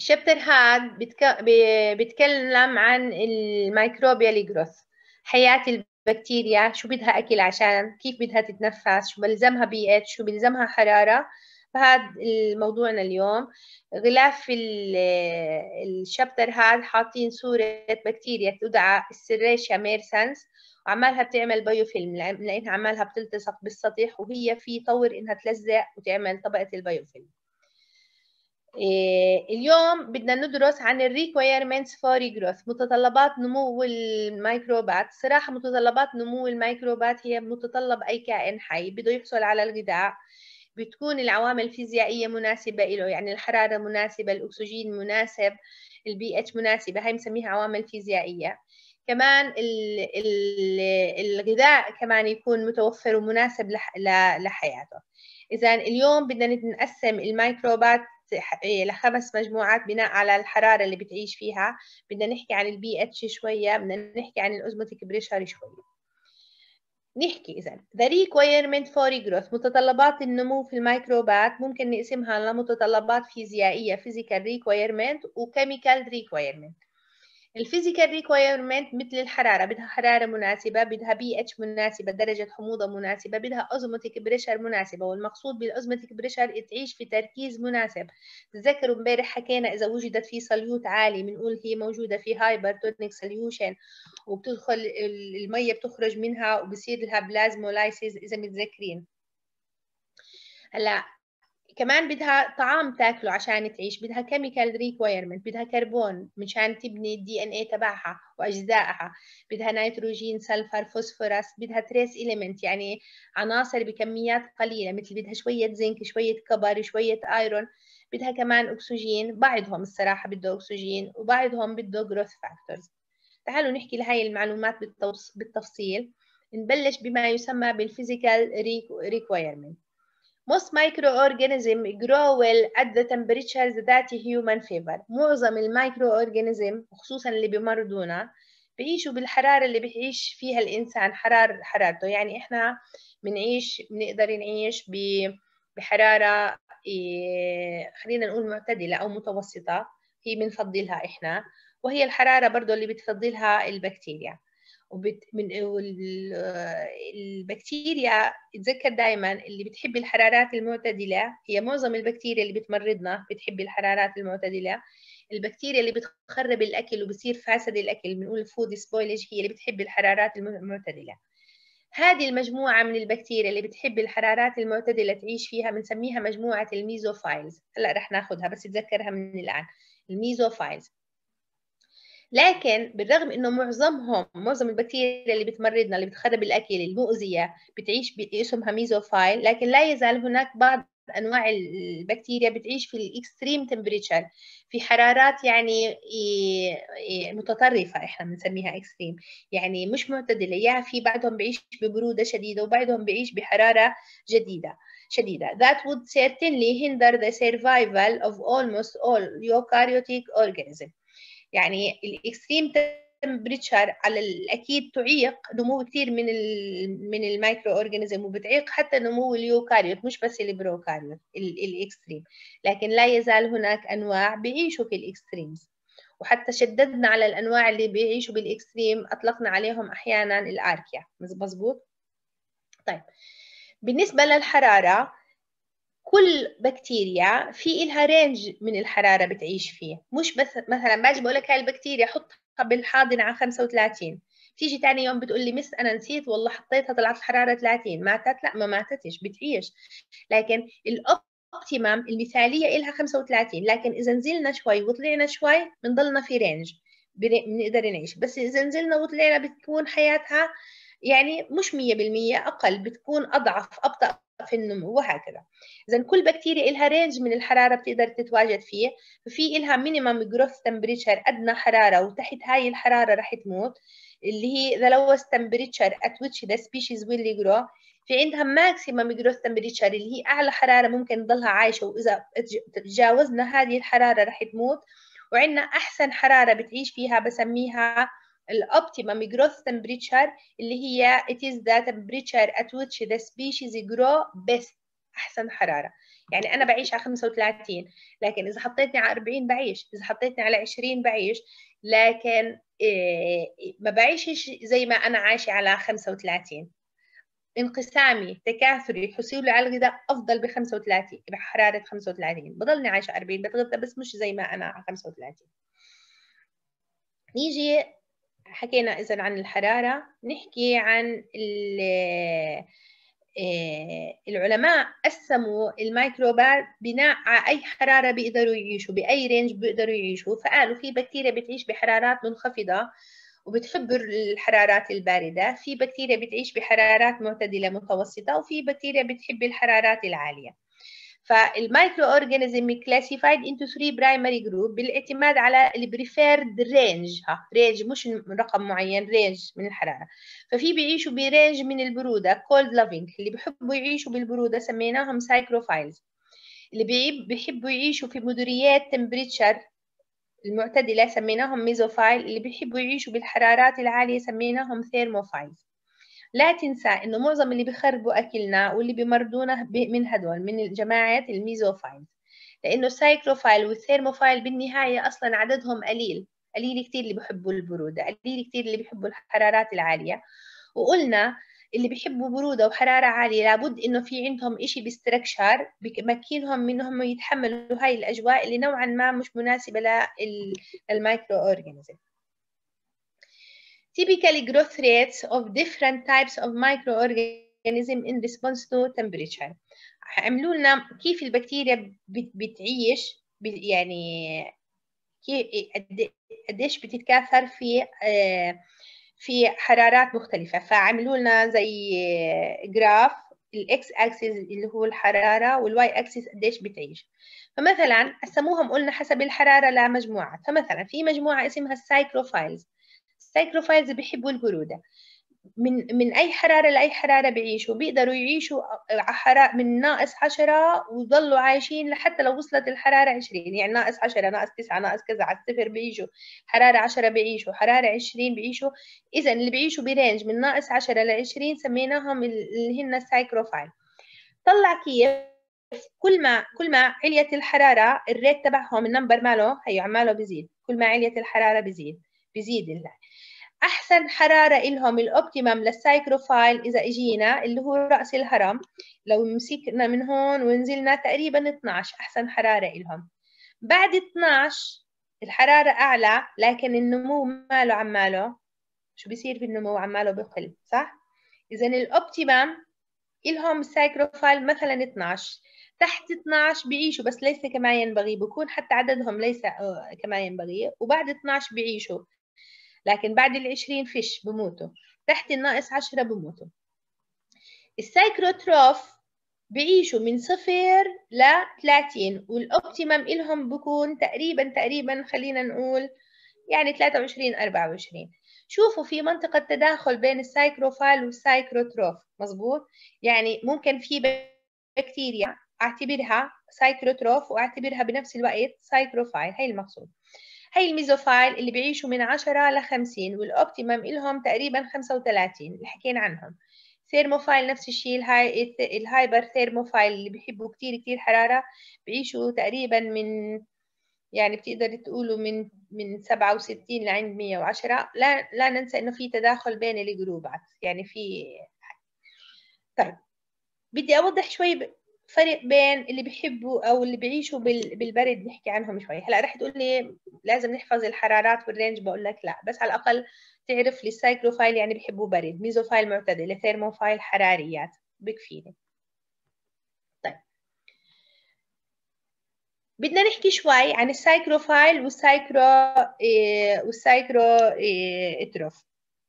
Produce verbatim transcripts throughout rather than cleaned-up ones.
الشابتر هاد بتك... ب- بيتكلم عن الميكروبيال جروث، حياة البكتيريا، شو بدها أكل عشان كيف بدها تتنفس، شو بلزمها بيئة، شو بلزمها حرارة. فهذا موضوعنا اليوم. غلاف ال- الشابتر هاد حاطين صورة بكتيريا تدعى السيريشيا ميرسنس، وعمالها بتعمل بايوفيلم لأنها عمالها بتلتصق بالسطح وهي في طور إنها تلزق وتعمل طبقة البايوفيلم. إيه، اليوم بدنا ندرس عن ال requirements for growth، متطلبات نمو الميكروبات. صراحة متطلبات نمو الميكروبات هي متطلب أي كائن حي بده يحصل على الغذاء. بتكون العوامل الفيزيائية مناسبة له، يعني الحرارة مناسبة، الأكسجين مناسب، البي اتش مناسبة، هاي بنسميها عوامل فيزيائية. كمان ال ال الغذاء كمان يكون متوفر ومناسب لح لحياته. إذا اليوم بدنا نقسم الميكروبات لخمس مجموعات بناء على الحرارة اللي بتعيش فيها. بدنا نحكي عن البي اتش شوية، بدنا نحكي عن الأوزموتيك بريشر شوية. نحكي إذا the requirement for growth، متطلبات النمو في الميكروبات ممكن نقسمها لمتطلبات فيزيائية physical requirement و chemical requirement. الفيزيكال ريكويرمنت مثل الحرارة، بدها حرارة مناسبة، بدها بي اتش مناسبة، درجة حموضة مناسبة، بدها اوزموتيك بريشر مناسبة. والمقصود بالاوزموتيك بريشر تعيش في تركيز مناسب. تذكروا امبارح حكينا اذا وجدت في صليوت عالي بنقول هي موجودة في هايبرتونيك سوليوشن، وبتدخل المية بتخرج منها وبصير لها بلازمولايسيس اذا متذكرين. هلا كمان بدها طعام تاكله عشان تعيش، بدها كيميكال ريكويرمنت، بدها كربون مشان تبني الدي ان اي تبعها واجزائها، بدها نيتروجين، سلفر، فوسفورس، بدها تريس اليمنت يعني عناصر بكميات قليله، مثل بدها شويه زنك، شويه كبر، شويه ايرون، بدها كمان اكسجين. بعضهم الصراحه بده اكسجين وبعضهم بده جروث فاكتورز. تعالوا نحكي لهي المعلومات بالتفصيل. نبلش بما يسمى بالفيزيكال ريكويرمنت. Most microorganisms grow well at the temperatures that human favor. معظم المايكرو اورجانيزم وخصوصا اللي بيمرضونا بيعيشوا بالحرارة اللي بيعيش فيها الإنسان، حرارة حرارته. يعني إحنا بنعيش بنقدر نعيش بحرارة إيه خلينا نقول معتدلة أو متوسطة، هي بنفضلها إحنا، وهي الحرارة برضو اللي بتفضلها البكتيريا. وبت... من البكتيريا اتذكر دائما اللي بتحب الحرارات المعتدلة هي معظم البكتيريا اللي بتمرضنا بتحب الحرارات المعتدلة. البكتيريا اللي بتخرب الأكل وبصير فاسد الأكل بنقول فود سبويلج هي اللي بتحب الحرارات المعتدلة. هذه المجموعة من البكتيريا اللي بتحب الحرارات المعتدلة تعيش فيها بنسميها مجموعة الميزوفايلز. هلا رح ناخذها بس تذكرها من الآن، الميزوفايلز. لكن بالرغم انه معظمهم معظم البكتيريا اللي بتمرضنا اللي بتخرب الاكل المؤذيه بتعيش باسمها ميزوفايل، لكن لا يزال هناك بعض انواع البكتيريا بتعيش في الاكستريم تمبريتشر، في حرارات يعني متطرفه، احنا بنسميها اكستريم يعني مش معتدله. يا في بعضهم بيعيش ببروده شديده وبعضهم بيعيش بحراره جديده شديدة. That would certainly hinder the survival of almost all eukaryotic organisms. يعني الاكستريم تمبريتشر على الاكيد تعيق نمو كثير من ال من المايكرو اورجانيزم، وبتعيق حتى نمو اليوكاريوت مش بس البروكاريوت الاكستريم. لكن لا يزال هناك انواع بيعيشوا في الاكستريمز، وحتى شددنا على الانواع اللي بيعيشوا بالاكستريم، اطلقنا عليهم احيانا الاركيا. مظبوط؟ طيب بالنسبه للحراره، كل بكتيريا في إلها رينج من الحرارة بتعيش فيه. مش بس مثلا باجي بقول لك هاي البكتيريا حطها بالحاضنة على خمسة وثلاثين، تيجي تاني يوم بتقول لي مس أنا نسيت والله حطيتها طلعت الحرارة ثلاثين، ماتت؟ لا ما ماتتش، بتعيش. لكن الأوبتيمم المثالية إلها خمسة وثلاثين، لكن إذا نزلنا شوي وطلعنا شوي بنضلنا في رينج بنقدر نعيش. بس إذا نزلنا وطلعنا بتكون حياتها يعني مش مية بالمية، أقل، بتكون أضعف، أبطأ في النمو وهكذا. إذا كل بكتيريا إلها رينج من الحرارة بتقدر تتواجد فيه، ففي إلها مينيمم جروث تمبريتشر، أدنى حرارة وتحت هاي الحرارة رح تموت، اللي هي the lowest temperature at which the species will grow. في عندها ماكسيمم جروث تمبريتشر اللي هي أعلى حرارة ممكن تضلها عايشة، وإذا تجاوزنا هذه الحرارة رح تموت. وعندنا أحسن حرارة بتعيش فيها بسميها الأوبتيمم جروث تمبريتشر، اللي هي it is the temperature at which the species grow best، أحسن حرارة. يعني أنا بعيش على خمسة وثلاثين، لكن إذا حطيتني على أربعين بعيش، إذا حطيتني على عشرين بعيش، لكن إيه ما بعيشش زي ما أنا عايشة على خمسة وثلاثين. انقسامي تكاثري حصولي على الغذاء أفضل ب خمسة وثلاثين بحرارة خمسة وثلاثين، بضلني عايشة أربعين بتغذى بس مش زي ما أنا على خمسة وثلاثين. نيجي حكينا إذن عن الحرارة، نحكي عن العلماء قسموا الميكروبات بناء على أي حرارة بيقدروا يعيشوا، بأي رينج بيقدروا يعيشوا. فقالوا في بكتيريا بتعيش بحرارات منخفضة وبتحب الحرارات الباردة، في بكتيريا بتعيش بحرارات معتدلة متوسطة، وفي بكتيريا بتحب الحرارات العالية. فالمايكرو اورجانيزم كلاسيفايد انتو ثري برايمري جروب بالاعتماد على البريفيرد رينج، ها رينج مش رقم معين، رينج من الحراره. ففي بيعيشوا برينج من البروده كولد لافينج، اللي بيحبوا يعيشوا بالبروده سميناهم سايكروفايلز. اللي بيحبوا يعيشوا في مديريات تمبريتشر المعتدله سميناهم ميزوفايل. اللي بيحبوا يعيشوا بالحرارات العاليه سميناهم ثيرموفايلز. لا تنسى إنه معظم اللي بيخربوا أكلنا واللي بيمرضونا من هدول من الجماعات الميزوفايلز، لأنه السايكروفايل والثيرموفايل بالنهاية أصلا عددهم قليل قليل كتير اللي بيحبوا البرودة، قليل كتير اللي بيحبوا الحرارات العالية. وقلنا اللي بيحبوا برودة وحرارة عالية لابد إنه في عندهم إشي بستركشر بيمكنهم منهم يتحملوا هاي الأجواء اللي نوعا ما مش مناسبة للمايكرو أورجانيزم. Typically growth rates of different types of microorganisms in response to temperature. عملوا لنا كيف البكتيريا بتعيش يعني كيف قديش بتتكاثر في في حرارات مختلفة. فعملوا لنا زي جراف، الاكس اكسس اللي هو الحرارة والواي اكسس قديش بتعيش. فمثلا قسموهم قلنا حسب الحرارة لمجموعات. فمثلا في مجموعة اسمها السايكروفايلز. السايكروفايلز بيحبوا البرودة، من من أي حرارة لأي حرارة بيعيشوا، بيقدروا يعيشوا حرارة من ناقص عشرة ويضلوا عايشين لحتى لو وصلت الحرارة عشرين. يعني ناقص عشرة ناقص تسعة ناقص كذا على الصفر بيعيشوا، حرارة عشرة بيعيشوا، حرارة عشرين بيعيشوا. إذا اللي بيعيشوا برينج من ناقص عشرة لعشرين سميناهم اللي هن السايكروفايل. طلع كيف كل ما كل ما عليت الحرارة الريت تبعهم النمبر ماله هي عماله بيزيد، كل ما عليت الحرارة بيزيد بيزيد الله. أحسن حرارة إلهم الأوبتيمم للسايكروفايل إذا إجينا اللي هو رأس الهرم، لو مسكنا من هون ونزلنا تقريبا اثناشر أحسن حرارة إلهم. بعد اثناشر الحرارة أعلى لكن النمو ماله عماله شو بيصير في النمو عماله بقل، صح؟ إذا الأوبتيمم إلهم السايكروفايل مثلا اثناشر. تحت اثناشر بيعيشوا بس ليس كما ينبغي، بكون حتى عددهم ليس كما ينبغي. وبعد اثناشر بيعيشوا لكن بعد العشرين فيش بموتوا، تحت الناقص عشرة بموتوا. السايكروتروف بيعيشوا من صفر ل ثلاثين والأوبتيمم إلهم بكون تقريبا تقريبا خلينا نقول يعني ثلاثة وعشرين أربعة وعشرين. شوفوا في منطقة تداخل بين السايكروفايل والسايكروتروف، مظبوط؟ يعني ممكن في بكتيريا أعتبرها سايكروتروف وأعتبرها بنفس الوقت سايكروفايل، هي المقصود. هي الميزوفايل اللي بيعيشوا من عشرة ل خمسين والأوبتيمم إلهم تقريبا خمسة وثلاثين اللي حكينا عنهم. ثيرموفايل نفس الشيء، الهاي الهايبر ثيرموفايل اللي بيحبوا كتير كتير حرارة بيعيشوا تقريبا من يعني بتقدر تقولوا من من سبعة وستين لعند مية وعشرة. لا لا ننسى إنه في تداخل بين الجروبات يعني في. طيب بدي أوضح شوي فرق بين اللي بيحبوا او اللي بيعيشوا بالبرد نحكي عنهم شوي. هلا رح تقول لي لازم نحفظ الحرارات والرينج، بقول لك لا، بس على الاقل تعرف لي السايكلوفايل يعني بيحبوا برد، ميزوفايل معتدل، ثيرموفايل حراريات، بكفيني. طيب بدنا نحكي شوي عن السايكروفايل والسايكرو إيه والسايكرو إيه اتروف.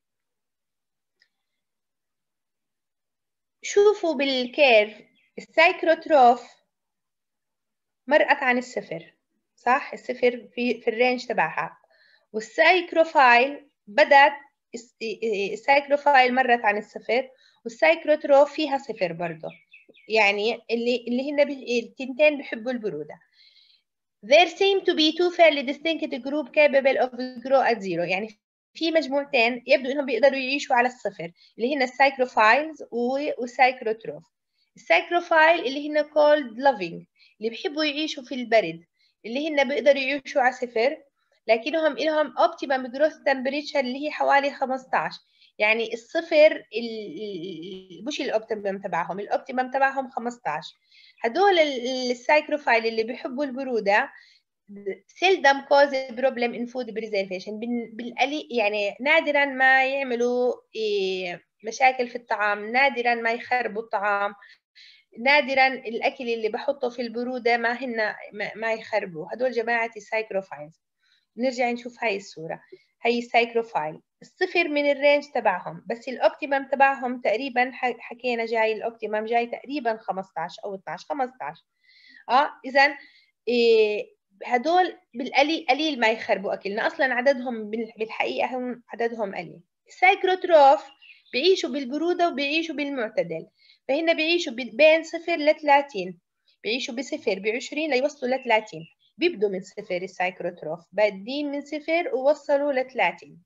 شوفوا بالكيرف السايكروتروف مرقت عن الصفر، صح؟ الصفر في في الرينج تبعها. والسايكروفايل بدت السايكروفايل مرت عن الصفر والسايكروتروف فيها صفر برضه، يعني اللي اللي هن التنتين بيحبوا البروده. There seem to be two fairly distinct group capable of grow at zero. يعني في مجموعتين يبدو انهم بيقدروا يعيشوا على الصفر اللي هن السايكروفايلز والسايكروتروف. السايكروفايل اللي هن cold loving اللي بيحبوا يعيشوا في البرد، اللي هن بيقدروا يعيشوا على صفر، لكنهم لهم optimum growth temperature اللي هي حوالي خمستاشر. يعني الصفر مش الاوبتيمم تبعهم، الاوبتيمم تبعهم خمستاشر. هدول السايكروفايل اللي بيحبوا البرودة seldom cause problem in food preservation، بالقليل يعني نادرا ما يعملوا مشاكل في الطعام، نادرا ما يخربوا الطعام، نادرا الاكل اللي بحطه في البرودة ما هن ما يخربوا. هدول جماعة السايكروفايلز. نرجع نشوف هاي الصورة، هاي السايكروفايل الصفر من الرينج تبعهم، بس الاوبتيمم تبعهم تقريبا حكينا جاي الاوبتيمم جاي تقريبا خمستاشر او اثناشر خمستاشر. اه اذا إيه هدول بالقليل قليل ما يخربوا اكلنا، اصلا عددهم بالحقيقه هم عددهم قليل. السايكروتروف بيعيشوا بالبروده وبيعيشوا بالمعتدل، فهن بيعيشوا بين صفر ل ثلاثين، بيعيشوا بصفر ب عشرين ليوصلوا ل ثلاثين. بيبدوا من صفر السايكروتروف، بادين من صفر ووصلوا ل ثلاثين.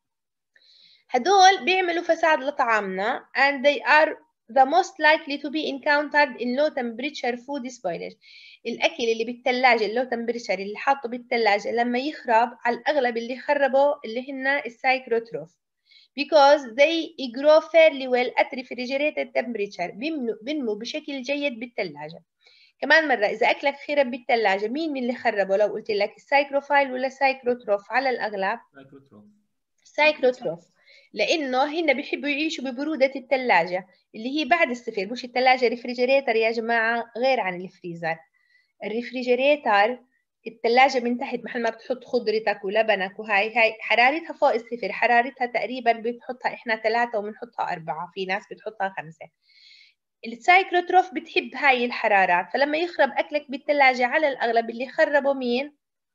هدول بيعملوا فساد لطعامنا and they are the most likely to be encountered in low temperature food spoilage. الأكل اللي بالثلاجة اللو temperature اللي حاطه بالثلاجة لما يخرب على الأغلب اللي خربه اللي هن السايكروتروف because they grow fairly well at refrigerated temperature. بنمو بشكل جيد بالثلاجة. كمان مرة إذا أكلك خرب بالثلاجة مين من اللي خربه؟ لو قلت لك السايكروفايل ولا سايكروتروف؟ على الأغلب سايكروتروف. سايكروتروف، لأنه هن بيحبوا يعيشوا ببرودة الثلاجة اللي هي بعد الصفر. مش الثلاجة ريفريجريتر يا جماعة، غير عن الفريزر. الريفريجريتر الثلاجة من تحت محل ما بتحط خضرتك ولبنك وهاي هاي حرارتها فوق الصفر، حرارتها تقريبا بتحطها احنا ثلاثة وبنحطها أربعة، في ناس بتحطها خمسة. السايكروتروف بتحب هاي الحرارات، فلما يخرب أكلك بالثلاجة على الأغلب اللي خربوا مين؟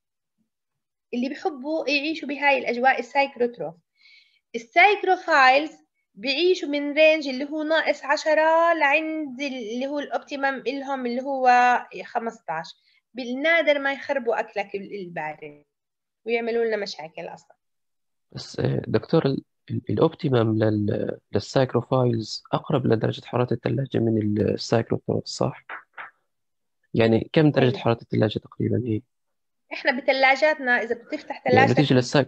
اللي بيحبوا يعيشوا بهاي الأجواء السايكروتروف. السايكروفايلز بيعيشوا من رينج اللي هو ناقص عشرة لعند اللي هو الأوبتيمم إلهم اللي هو خمستاشر. بالنادر ما يخربوا أكلك البارد ويعملوا لنا مشاكل أصلا. بس دكتور الأوبتيمم لل... للسايكروفايلز أقرب لدرجة حرارة الثلاجة من السايكروتروف صح؟ يعني كم درجة أيوة. حرارة الثلاجة تقريبا هي؟ إحنا بثلاجاتنا إذا بتفتح يعني ثلاجتك بتيجي للسايك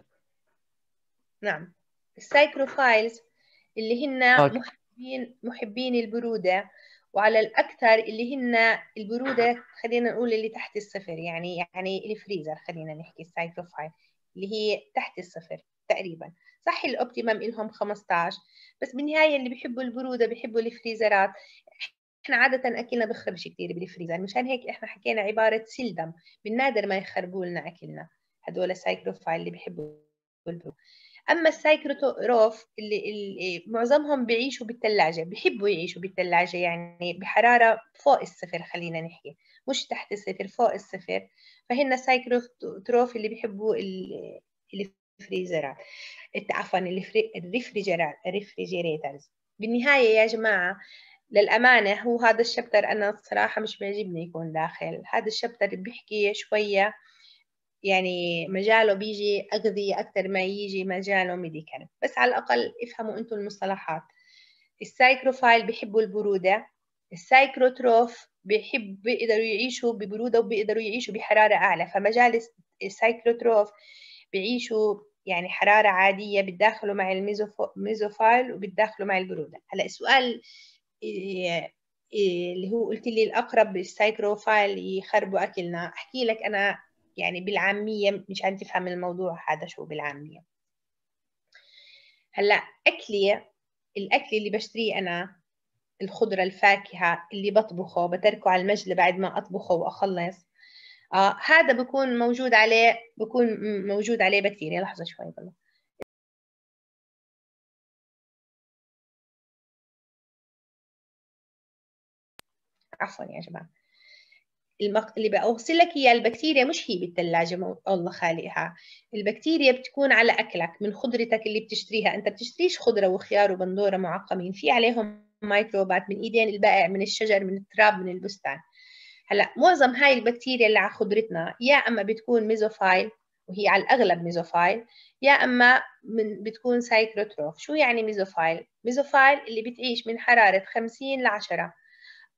نعم السايكروفايلز اللي هن آه. محبين محبين البرودة، وعلى الأكثر اللي هن البرودة خلينا نقول اللي تحت الصفر، يعني يعني الفريزر خلينا نحكي السايكروفايل اللي هي تحت الصفر تقريبا. صح الأوبتيمم إلهم خمستاشر، بس بالنهاية اللي بيحبوا البرودة بيحبوا الفريزرات. احنا عادة أكلنا بخربش كتير بالفريزر، مشان هيك احنا حكينا عبارة سيلدم، بالنادر ما يخربوا لنا أكلنا. هدول السايكروفايل اللي بيحبوا البرودة. اما السايكروتروف اللي, اللي معظمهم بيعيشوا بالثلاجه، بيحبوا يعيشوا بالثلاجه يعني بحراره فوق الصفر خلينا نحكي، مش تحت الصفر فوق الصفر. فهن السايكروتروف اللي بيحبوا الفريزرات عفوا الريفريجرات الريفريجريترز. بالنهايه يا جماعه للامانه هو هذا الشابتر انا الصراحه مش بيعجبني يكون داخل. هذا الشابتر بيحكي شويه يعني مجاله بيجي أغذية أكثر ما يجي مجاله ميديكال، بس على الأقل افهموا أنتم المصطلحات. السايكروفايل بيحبوا البرودة، السايكروتروف بيحب بيقدروا يعيشوا ببرودة وبيقدروا يعيشوا بحرارة أعلى، فمجال السايكروتروف بيعيشوا يعني حرارة عادية بتداخلوا مع الميزوفايل وبتداخلوا مع البرودة. هلا السؤال إيه إيه اللي هو قلت لي الأقرب بالسايكروفايل يخربوا أكلنا، أحكي لك أنا يعني بالعامية مشان تفهم الموضوع هذا شو بالعامية. هلا أكلي الأكل اللي بشتريه أنا الخضرة الفاكهة اللي بطبخه بتركه على المجلة بعد ما أطبخه وأخلص، آه هذا بكون موجود عليه بكون موجود عليه بكتيريا. لحظة شوي والله. عفوا يا جماعة، المق... اللي بوصل لك هي البكتيريا مش هي بالثلاجة مو... الله خالقها. البكتيريا بتكون على أكلك من خضرتك اللي بتشتريها. أنت بتشتريش خضرة وخيار وبندورة معقمين، في عليهم ميكروبات من إيدين البائع، من الشجر، من التراب، من البستان. هلا معظم هاي البكتيريا اللي على خضرتنا يا أما بتكون ميزوفايل وهي على الأغلب ميزوفايل، يا أما من بتكون سايكروتروف. شو يعني ميزوفايل؟ ميزوفايل اللي بتعيش من حرارة خمسين لعشرة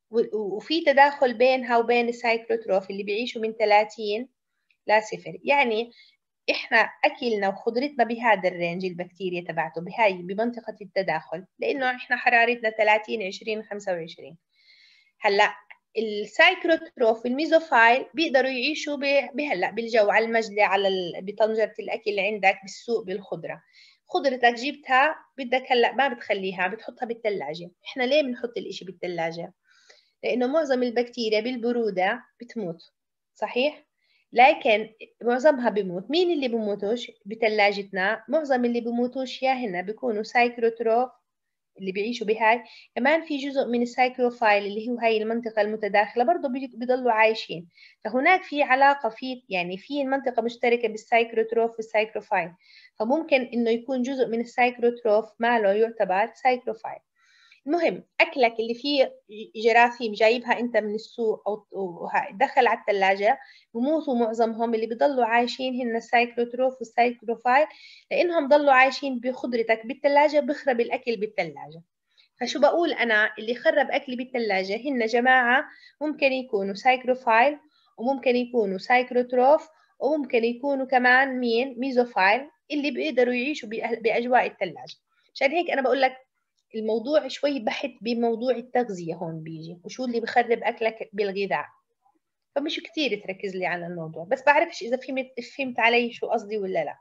وفي تداخل بينها وبين السايكروتروف اللي بيعيشوا من ثلاثين لصفر. يعني احنا اكلنا وخضرتنا بهذا الرينج البكتيريا تبعته بهاي بمنطقة التداخل، لانه احنا حرارتنا ثلاثين عشرين خمسة وعشرين. هلا السايكروتروف الميزوفايل بيقدروا يعيشوا بهلا بالجو على المجلة على ال... بطنجرة الاكل اللي عندك بالسوق بالخضرة. خضرتك جبتها بدك هلا ما بتخليها، بتحطها بالثلاجة. احنا ليه بنحط الاشي بالثلاجة؟ لانه معظم البكتيريا بالبرودة بتموت، صحيح؟ لكن معظمها بموت. مين اللي بموتوش بثلاجتنا؟ معظم اللي بموتوش يا هنا بيكونوا سايكروتروف اللي بيعيشوا بهاي. كمان في جزء من السايكروفايل اللي هو هاي المنطقة المتداخلة برضه بيضلوا عايشين. فهناك في علاقة في يعني في منطقة مشتركة بالسايكروتروف والسايكروفايل، فممكن إنه يكون جزء من السايكروتروف ماله يعتبر سايكروفايل. المهم أكلك اللي فيه جراثيم جايبها أنت من السوق أو دخل على الثلاجة بموتوا معظمهم. اللي بيضلوا عايشين هن السايكروتروف والسايكروفايل، لأنهم ضلوا عايشين بخضرتك بالثلاجة بخرب الأكل بالثلاجة. فشو بقول أنا؟ اللي خرب أكلي بالثلاجة هن جماعة ممكن يكونوا سايكروفايل، وممكن يكونوا سايكروتروف، وممكن يكونوا كمان مين؟ ميزوفايل، اللي بيقدروا يعيشوا بأجواء الثلاجة. عشان هيك أنا بقول لك الموضوع شوي بحث بموضوع التغذية هون بيجي، وشو اللي بخرب أكلك بالغذاء. فمش كتير تركز لي على الموضوع، بس بعرفش إذا فهمت فهمت علي شو قصدي ولا لا.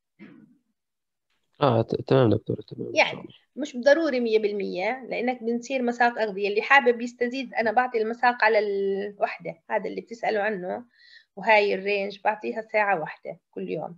اه ت- تمام دكتور، تمام ان شاء يعني الله. مش ضروري مية بالمية، لأنك بنصير مساق أغذية. اللي حابب يستزيد أنا بعطي المساق على الوحدة، هذا اللي بتسألوا عنه، وهاي الرينج بعطيها ساعة واحدة كل يوم.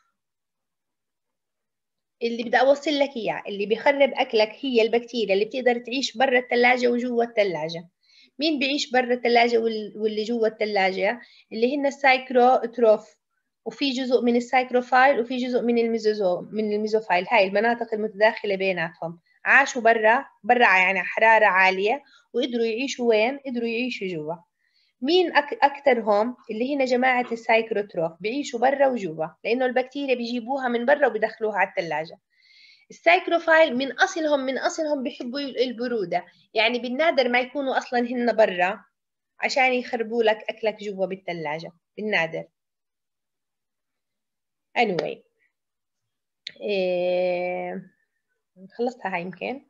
اللي بدي أوصل لك إياه اللي بيخرب أكلك هي البكتيريا اللي بتقدر تعيش برا الثلاجة وجوا الثلاجة. مين بيعيش برا الثلاجة واللي جوا الثلاجة؟ اللي هن السايكروتروف، وفي جزء من السايكروفايل وفي جزء من الميزوزو من الميزوفايل. هاي المناطق المتداخلة بيناتهم عاشوا برا برا يعني حرارة عالية، وقدروا يعيشوا وين؟ قدروا يعيشوا جوا. مين أك أكترهم؟ اللي هنا جماعة السايكروتروف بيعيشوا برا وجوا، لأنه البكتيريا بيجيبوها من برا وبيدخلوها على الثلاجة. السايكروفايل من أصلهم من أصلهم بيحبوا البرودة، يعني بالنادر ما يكونوا أصلا هن برا عشان يخربوا لك أكلك جوا بالثلاجة، بالنادر. anyway إيه... خلصتها هاي يمكن.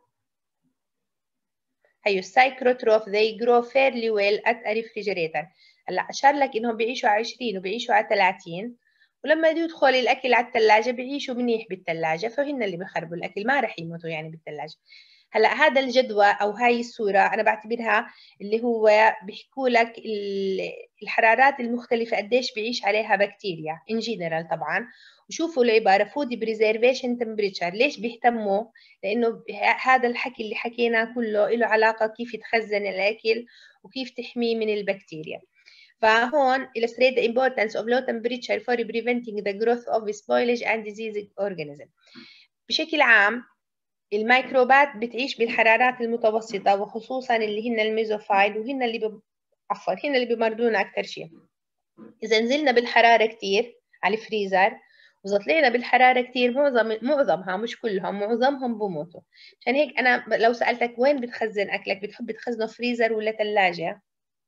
هيو السايكروتروف they grow fairly well at a refrigerator. هلا أشار لك إنهم بيعيشوا على عشرين وبيعيشوا على ثلاثين، ولما يدخل الأكل على الثلاجة بيعيشوا منيح بالثلاجة، فهن اللي بيخربوا الأكل، ما رح يموتوا يعني بالثلاجة. هلا هذا الجدول أو هاي الصورة أنا بعتبرها اللي هو بيحكوا لك الحرارات المختلفة قديش بيعيش عليها بكتيريا in general طبعا. وشوفوا العبارة food preservation temperature. ليش بيهتموا؟ لأنه هذا الحكي اللي حكيناه كله له علاقة كيف تخزن الأكل وكيف تحميه من البكتيريا. فهون illustrate the importance of low temperature for preventing the growth of spoilage and disease organism. بشكل عام الميكروبات بتعيش بالحرارات المتوسطة، وخصوصا اللي هن الميزوفايل، وهن اللي ب... عفوا هن اللي بمرضونا أكثر شيء. إذا نزلنا بالحرارة كتير على الفريزر وإذا طلعنا بالحرارة كتير معظم معظمها مش كلهم معظمهم بموتوا. عشان هيك أنا لو سألتك وين بتخزن أكلك، بتحب تخزنه فريزر ولا ثلاجة؟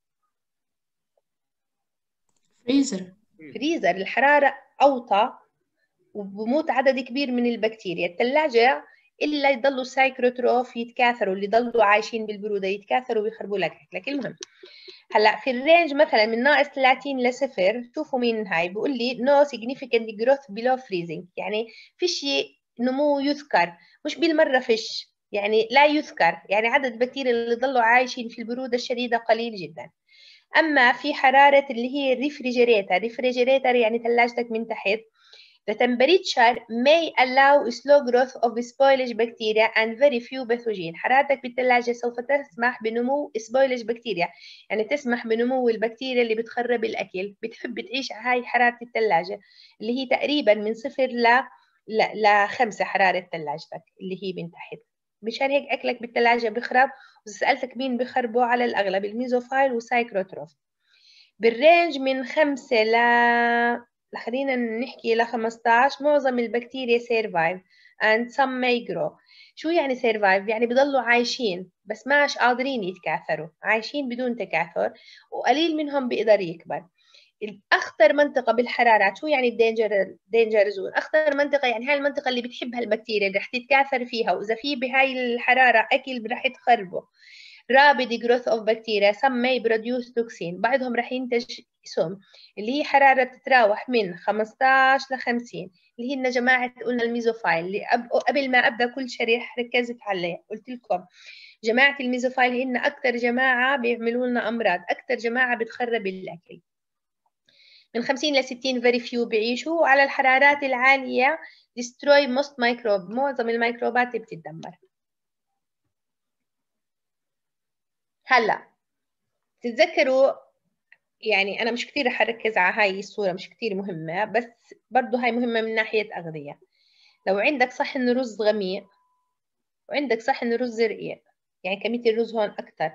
فريزر. فريزر الحرارة أوطى وبموت عدد كبير من البكتيريا. الثلاجة إلا يضلوا سايكروتروف يتكاثروا، اللي ضلوا عايشين بالبرودة يتكاثروا ويخربوا لك أكلك. المهم هلا في الرينج مثلا من ناقص ثلاثين لصفر، شوفوا مين هاي بيقول لي no significant growth below freezing، يعني فيش نمو يذكر، مش بالمرة فيش يعني لا يذكر، يعني عدد البكتيريا اللي ضلوا عايشين في البرودة الشديدة قليل جدا. أما في حرارة اللي هي الريفريجريتر، ريفريجريتر يعني ثلاجتك من تحت، the temperature may allow slow growth of spoilage bacteria and very few pathogens. حرارتك بالثلاجة سوف تسمح بنمو spoilage بكتيريا، يعني تسمح بنمو البكتيريا اللي بتخرب الأكل. بتحب تعيش على هاي حرارة الثلاجة اللي هي تقريبا من صفر ل ل لخمسة حرارة ثلاجتك اللي هي من تحت. مشان هيك أكلك بالثلاجة بخرب. وإذا سألتك مين بخربه على الأغلب الميزوفايل والسايكروتروف. بالرينج من خمسة ل خلينا نحكي ل خمسطعش معظم البكتيريا سيرفايف. and some may grow. شو يعني survive؟ يعني بيضلوا عايشين بس ماش قادرين يتكاثروا، عايشين بدون تكاثر، وقليل منهم بيقدر يكبر. الأخطر منطقة بالحرارات شو يعني الدينجر دينجر زون؟ أخطر منطقة يعني هاي المنطقة اللي بتحبها البكتيريا اللي رح تتكاثر فيها، وإذا في بهاي الحرارة أكل رح تخربه. rapid growth of bacteria some may produce toxin، بعضهم رح ينتج سم اللي هي حرارة بتتراوح من خمستاشر ل خمسين، اللي هن جماعة قلنا الميزوفايل اللي قبل ما أبدأ كل شريح ركزت عليه قلت لكم جماعة الميزوفايل هن أكثر جماعة بيعملوا لنا أمراض، أكثر جماعة بتخرب الأكل. من خمسين ل ستين very few بيعيشوا، وعلى الحرارات العالية destroy most microbe، معظم الميكروبات بتتدمر. هلا تتذكروا يعني أنا مش كتير رح أركز على هاي الصورة، مش كتير مهمة، بس برضو هاي مهمة من ناحية أغذية. لو عندك صحن رز غميق وعندك صحن رز رقيق، يعني كمية الرز هون أكتر،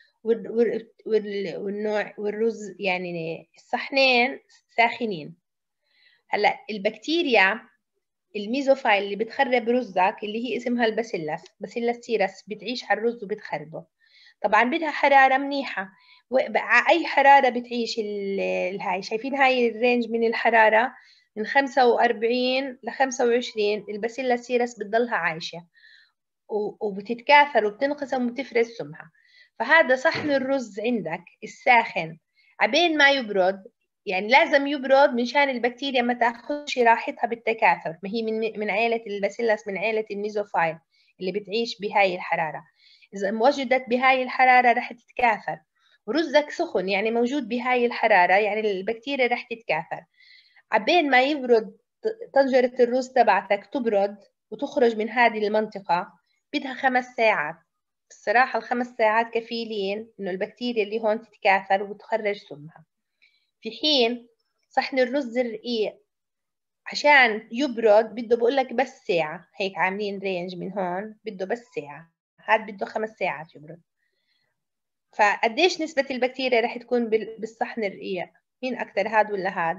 والنوع والرز يعني الصحنين ساخنين. هلا البكتيريا الميزوفايل اللي بتخرب رزك اللي هي اسمها الباسيلاس باسيلاس سيرس بتعيش على الرز وبتخربه. طبعا بدها حرارة منيحة، على أي حرارة بتعيش الهاي. شايفين هاي الرينج من الحرارة من خمسة وأربعين ل خمسة وعشرين، الباسيلاس سيرس بتضلها عايشة وبتتكاثر وبتنقسم وبتفرز سمها. فهذا صحن الرز عندك الساخن عبين ما يبرد، يعني لازم يبرد منشان البكتيريا ما تاخذش راحتها بالتكاثر، ما هي من من عائلة الباسيلاس، من عائلة الميزوفايل اللي بتعيش بهاي الحرارة. إذا وجدت بهاي الحرارة رح تتكاثر، ورزك سخن يعني موجود بهاي الحرارة، يعني البكتيريا رح تتكاثر. عبين ما يبرد طنجرة الرز تبعتك تبرد وتخرج من هذه المنطقة بدها خمس ساعات. الصراحة الخمس ساعات كفيلين إنه البكتيريا اللي هون تتكاثر وتخرج سمها. في حين صحن الرز الرقيق عشان يبرد بده بقول لك بس ساعة، هيك عاملين رينج من هون بده بس ساعة، هاد بده خمس ساعات يبرد. فقديش نسبة البكتيريا رح تكون بالصحن الرقيق؟ مين أكتر، هاد ولا هاد؟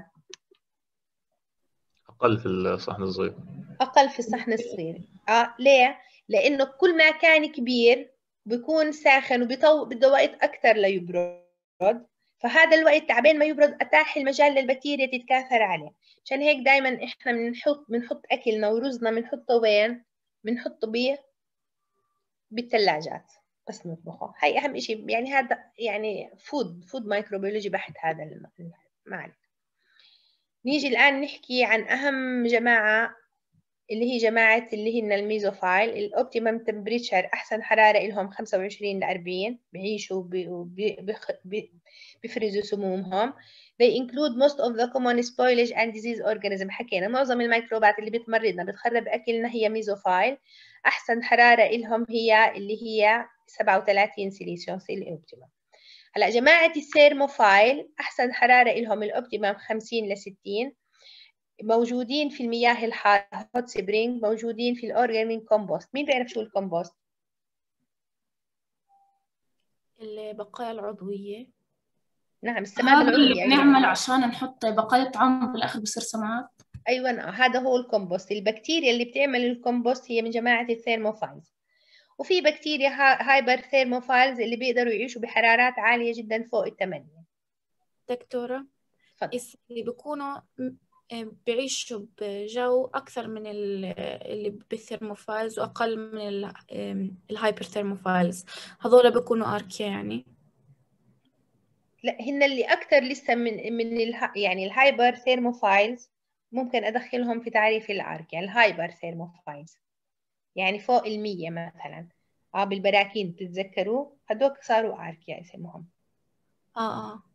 أقل في الصحن الصغير. أقل في الصحن الصغير. آه ليه؟ لأنه كل ما كان كبير بيكون ساخن وبيطو بده وقت أكتر ليبرد، فهذا الوقت عبين ما يبرد أتاح المجال للبكتيريا تتكاثر عليه. عشان هيك دايما إحنا بنحط بنحط أكلنا ورزنا بنحطه وين؟ بنحطه بيه بالثلاجات بس نطبخه. هاي أهم إشي، يعني هذا يعني فود فود مايكروبيولوجي بحت هذا المعنى. نيجي الآن نحكي عن أهم جماعة اللي هي جماعة اللي هن الميزوفايل. الأوبتيمم تمبريتشر أحسن حرارة إلهم خمسة وعشرين ل أربعين، بيعيشوا بيفرزوا سمومهم. They include most of the common spoilage and disease organism. حكينا معظم الميكروبات اللي بتمرضنا بتخرب أكلنا هي ميزوفايل. أحسن حرارة إلهم هي اللي هي سبعة وثلاثين سيليسيوس الأوبتيمم. هلا جماعة الثيرموفايل أحسن حرارة إلهم الأوبتيمم خمسين ل ستين، موجودين في المياه الحارة هوت سبرينج، موجودين في الأورجانيك كومبوست. مين بيعرف شو الكومبوست؟ البقايا العضوية. نعم السماد هذا العضوي. اللي بنعمل عشان نحط بقايا طعام بالآخر بصير سماد. أيوة هذا هو الكومبوست. البكتيريا اللي بتعمل الكومبوست هي من جماعة الثيرموفايلز، وفي بكتيريا هايبر ثيرموفايلز اللي بيقدروا يعيشوا بحرارات عالية جدا فوق الثمانية. دكتورة فضل. اللي بيكونوا بيعيشوا بجو أكثر من اللي بالثيرموفايلز وأقل من الهايبر ثيرموفايلز، هذول بيكونوا أركيا يعني؟ لا هن اللي أكثر لسه من من اله... يعني الهايبر ثيرموفايلز ممكن أدخلهم في تعريف الأرك، يعني الهايبر ثيرموفايلز يعني فوق المية مثلا. اه بالبراكين تتذكروا هدوك صاروا أركيا اسمهم. اه اه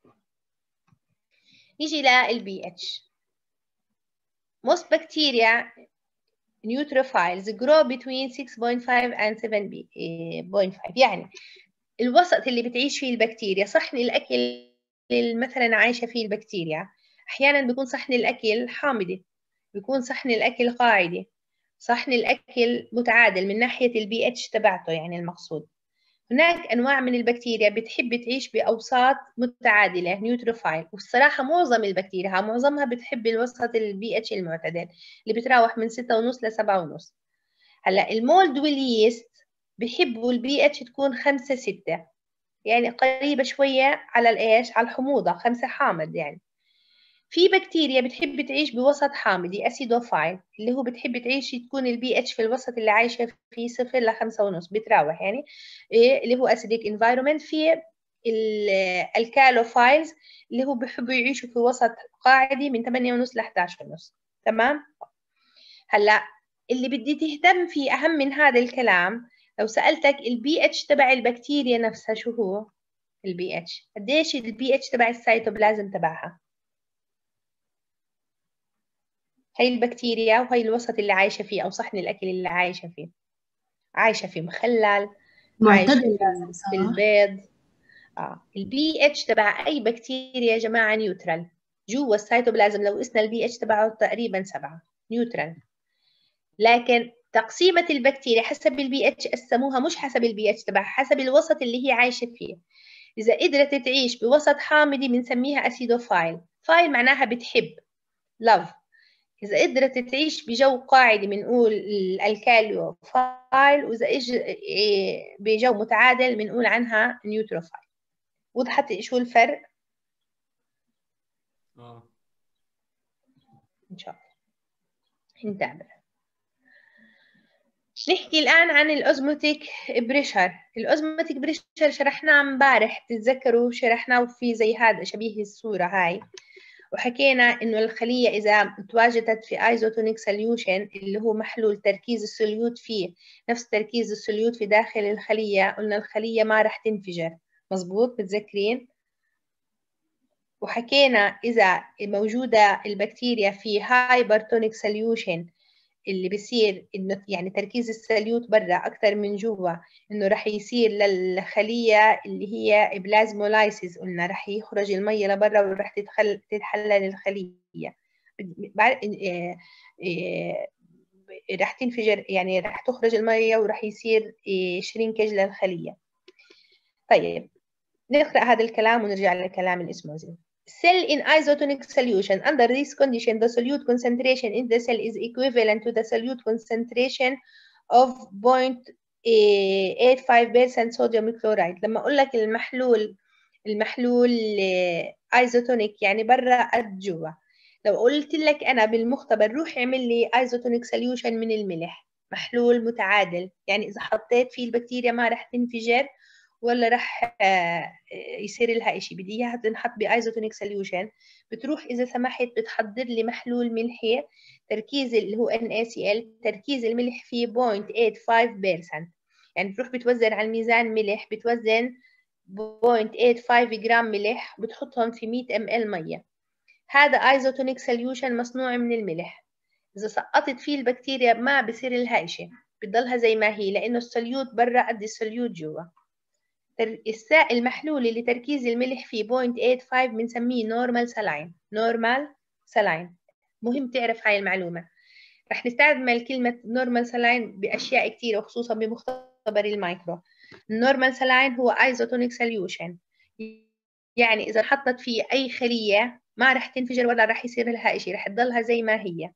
نيجي للبي اتش. most bacteria neutrophils grow between six point five and seven point five، يعني الوسط اللي بتعيش فيه البكتيريا. صحن الأكل اللي مثلا عايشة فيه البكتيريا أحيانا بيكون صحن الأكل حامضي، بيكون صحن الأكل قاعدي، صحن الأكل متعادل من ناحية البي اتش تبعته يعني المقصود. هناك أنواع من البكتيريا بتحب تعيش بأوساط متعادلة نيوتروفايل، والصراحة معظم البكتيريا معظمها بتحب الوسط البي اتش المعتدل اللي بتراوح من ستة ونص لسبعة ونص. هلا المولد واليست بحبوا البي اتش تكون خمسة ستة، يعني قريبة شوية على الإيش، على الحموضة، خمسة حامض يعني. في بكتيريا بتحب تعيش بوسط حامضي أسيدوفايل، اللي هو بتحب تعيش تكون البي اتش في الوسط اللي عايشة فيه صفر لخمسة ونص، بتراوح يعني إيه اللي هو أسيديك انفايرومنت. في الكالوفايلز اللي هو بيحبوا يعيشوا في وسط قاعدي من ثمانية ونص ل إحدى عشر ونص. تمام. هلا اللي بدي تهتم فيه أهم من هذا الكلام، لو سألتك البي اتش تبع البكتيريا نفسها شو هو؟ البي اتش قديش البي اتش تبع السيتوبلازم تبعها؟ هي البكتيريا وهي الوسط اللي عايشة فيه أو صحن الأكل اللي عايشة فيه، عايشة في مخلل، عايشة معتدل في, لازم في صح؟ البيض. آه. البي اتش تبع أي بكتيريا يا جماعة نيوترال. جوا السيتوبلازم لو قسنا البي اتش تبعه تقريبا سبعة نيوترال. لكن تقسيمة البكتيريا حسب البي اتش قسموها مش حسب البي اتش تبعها، حسب الوسط اللي هي عايشة فيه. إذا قدرت تعيش بوسط حامضي بنسميها أسيدوفايل، فايل معناها بتحب love. إذا قدرت تعيش بجو قاعدي بنقول الكاليوفايل، وإذا إج بجو متعادل بنقول عنها نيوتروفايل. وضحت شو الفرق؟ اه إن شاء الله نتابع. نحكي الآن عن الأوزموتيك بريشر. الأوزموتيك بريشر شرحناه امبارح، تتذكروا شرحناه في زي هذا شبيه الصورة هاي، وحكينا إنه الخلية إذا تواجدت في ايزوتونيك سوليوشن اللي هو محلول تركيز السوليوت فيه نفس تركيز السوليوت في داخل الخلية، قلنا الخلية ما رح تنفجر. مظبوط متذكرين؟ وحكينا إذا موجودة البكتيريا في هايبرتونيك سوليوشن اللي بيصير إنه يعني تركيز السوليوت برا أكثر من جوا، إنه رح يصير للخلية اللي هي بلازمولايسيس، قلنا رح يخرج المية لبرا ورح تتخل تتحلل الخلية، رح تنفجر يعني رح تخرج المية ورح يصير شرينكج للخلية. طيب نقرأ هذا الكلام ونرجع للكلام اللي اسمه زي cell in isotonic solution. Under this condition, the solute concentration in the cell is equivalent to the solute concentration of zero point eight five percent sodium chloride. لما أقول لك المحلول المحلول isotonic يعني برا قد جوا. لو قلت لك أنا بالمختبر روح اعمل لي isotonic solution من الملح، محلول متعادل، يعني إذا حطيت فيه البكتيريا ما رح تنفجر ولا رح يصير لها إشي، بدي إياها تنحط بأيزوتونيك سوليوشن. بتروح إذا سمحت بتحضر لي محلول ملحي تركيز اللي هو إن إيه سي إل، تركيز الملح فيه zero point eight five percent، يعني بتروح بتوزن على الميزان ملح، بتوزن zero point eight five جرام ملح بتحطهم في مية مل مية. هذا ايزوتونيك سوليوشن مصنوع من الملح. إذا سقطت فيه البكتيريا ما بصير لها إشي، بتضلها زي ما هي لأنه السوليوت برا قد السوليوت جوا. السائل المحلول اللي تركيز الملح فيه zero point eight five بنسميه نورمال سلاين. نورمال سلاين مهم تعرف هاي المعلومة. رح نستعمل كلمة نورمال سلاين بأشياء كتير وخصوصا بمختبر المايكرو. النورمال سلاين هو ايزوتونيك سوليوشن، يعني إذا حطت فيه أي خلية ما رح تنفجر ولا رح يصير لها إشي، رح تضلها زي ما هي.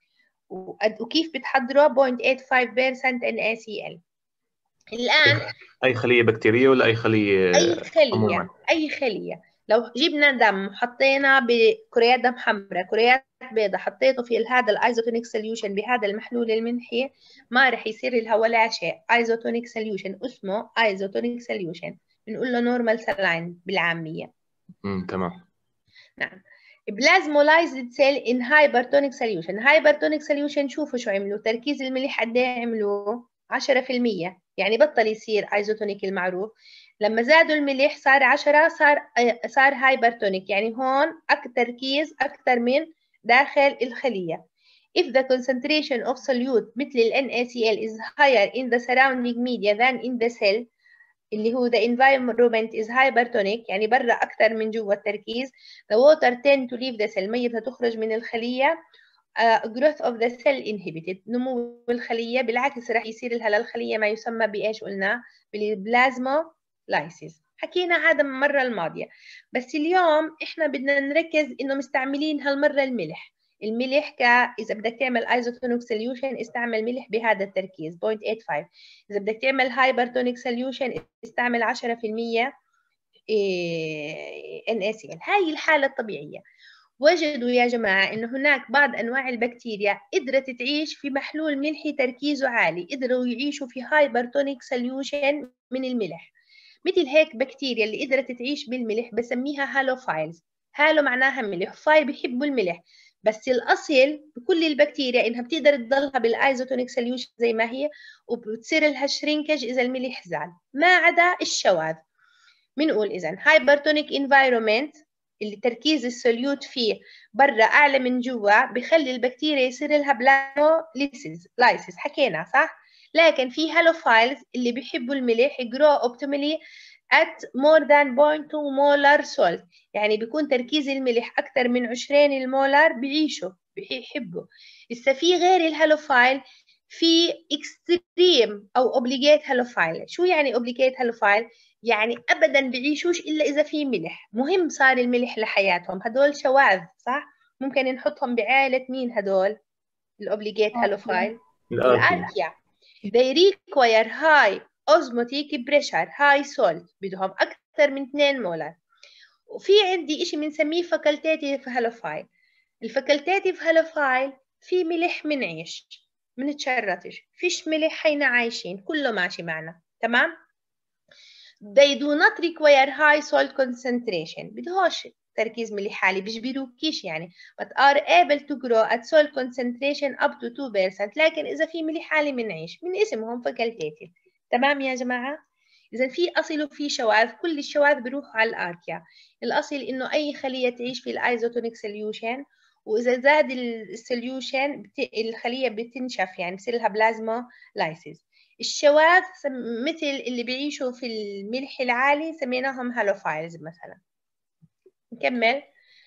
وكيف بتحضره zero point eight five percent إن إيه سي إل. الآن اي خليه بكتيريه ولا اي خليه أي خلية عموما؟ أي خلية لو جبنا دم حطينا بكريات دم حمراء كريات بيضاء حطيته في هذا الايزوتونيك سوليوشن بهذا المحلول الملحي ما رح يصير لها ولا شيء. ايزوتونيك سوليوشن اسمه ايزوتونيك سوليوشن، بنقول له نورمال سلاين بالعامية. امم تمام. نعم. بلازمولايزد سيل ان هايبرتونيك سوليوشن. هايبرتونيك سوليوشن شوفوا شو عملوا، تركيز الملح قد ايه عملوا؟ عشرة في المية، يعني بطل يصير ايزوتونيك المعروف. لما زادوا الملح صار عشرة، صار صار هايبرتونيك، يعني هون أكثر تركيز أكثر من داخل الخلية. If the concentration of solute مثل ال إن إيه سي إل is higher in the surrounding media than in the cell اللي هو the environment is hypertonic يعني برا أكثر من جوا التركيز، the water tend to leave the cell، المية تخرج من الخلية uh, growth of the cell inhibited. نمو الخلية بالعكس راح يصير لها للخلية ما يسمى بإيش قلنا؟ بالبلازمولايسيس. حكينا هذا من المرة الماضية، بس اليوم إحنا بدنا نركز إنه مستعملين هالمرة الملح. الملح ك إذا بدك تعمل ايزوتونيك سوليوشن استعمل ملح بهذا التركيز صفر فاصلة ثمانية وثمانين. إذا بدك تعمل هايبرتونيك سوليوشن استعمل عشرة بالمية إن إيه سي إل. هاي الحالة الطبيعية. وجدوا يا جماعة إنه هناك بعض أنواع البكتيريا قدرت تعيش في محلول ملحي تركيزه عالي، قدروا يعيشوا في هايبرتونيك سوليوشن من الملح. مثل هيك بكتيريا اللي قدرت تعيش بالملح بسميها هالوفايلز. هالو معناها ملح، فاي بيحبوا الملح، بس الأصل بكل البكتيريا إنها بتقدر تضلها بالايزوتونيك سوليوشن زي ما هي، وبتصير لها شرينكج إذا الملح زال، ما عدا الشواذ. بنقول إذا هايبرتونيك انفايرومنت اللي تركيز السوليوت فيه برا أعلى من جوا بخلي البكتيريا يصير لها بلازمولايسيس، حكينا صح؟ لكن في هالوفايلز اللي بيحبوا الملح grow optimally at more than zero point two molar salt، يعني بيكون تركيز الملح أكثر من عشرين المولار بيعيشوا بيحبوا. لسه في غير الهالوفايل في extreme أو obligate هالوفايل. شو يعني obligate هالوفايل؟ يعني أبداً بيعيشوش إلا إذا في ملح، مهم صار الملح لحياتهم. هدول شواذ صح؟ ممكن نحطهم بعائلة مين هدول؟ الأوبليجيت هالوفايل الأركيا. They require high osmotic pressure high salt، بدهم أكثر من اثنين مولر. وفي عندي إشي بنسميه facultative هالوفايل. الفاكولتاتيف هالوفايل في ملح منعيش منتشرطش، فيش ملح حينا عايشين، كله ماشي معنا تمام. They do not require high salt concentration، بدهوش تركيز ملح عالي، بيجبروكيش يعني، but are able to grow at salt concentration up to two percent. لكن إذا في ملح عالي منعيش، من اسمهم facultative. تمام يا جماعة؟ إذا في أصل وفي شواذ، كل الشواذ بيروحوا على الأركيا. الأصل إنه أي خلية تعيش في الأيزوتونيك سوليوشن، وإذا زاد السوليوشن بت... الخلية بتنشف يعني بصير لها بلازمولايسيس. الشواذ مثل اللي بيعيشوا في الملح العالي سميناهم هالوفايلز مثلا. نكمل.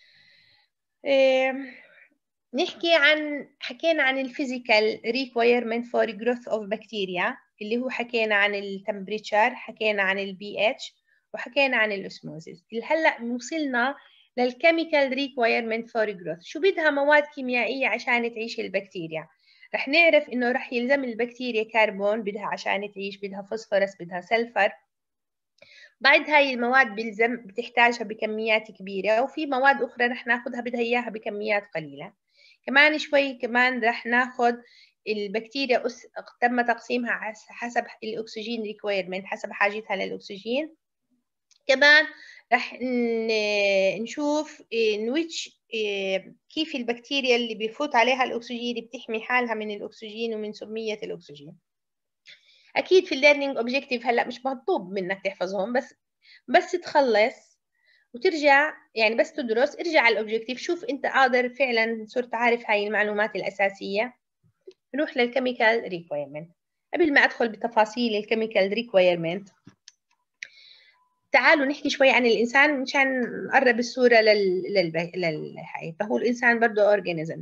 إيه... نحكي عن حكينا عن الفيزيكال requirement for growth of bacteria اللي هو حكينا عن التمبريتشر، حكينا عن البي اتش، وحكينا عن الاسموزيس. هلا وصلنا للكيميكال requirement for growth. شو بدها مواد كيميائية عشان تعيش البكتيريا؟ رح نعرف إنه رح يلزم البكتيريا كربون بدها عشان تعيش، بدها فوسفورس، بدها سلفر. بعد هاي المواد بلزم بتحتاجها بكميات كبيرة، وفي مواد أخرى رح ناخدها بدها إياها بكميات قليلة. كمان شوي كمان رح ناخد البكتيريا أس... تم تقسيمها حسب الأكسجين requirement، حسب حاجتها للأكسجين. كمان رح نشوف نويتش كيف البكتيريا اللي بيفوت عليها الأكسجين بتحمي حالها من الأكسجين ومن سمية الأكسجين. أكيد في الليرنينج أوبجيكتيف هلأ مش مطلوب منك تحفظهم، بس بس تخلص وترجع يعني بس تدرس، ارجع على الأوبجيكتيف شوف أنت قادر فعلا صرت عارف هاي المعلومات الأساسية. نروح للكيميكال ريكويرمنت. قبل ما أدخل بتفاصيل الكيميكال ريكويرمنت تعالوا نحكي شوي عن الإنسان مشان نقرب الصورة لل لل لل فهو الإنسان برضه أورجانيزم.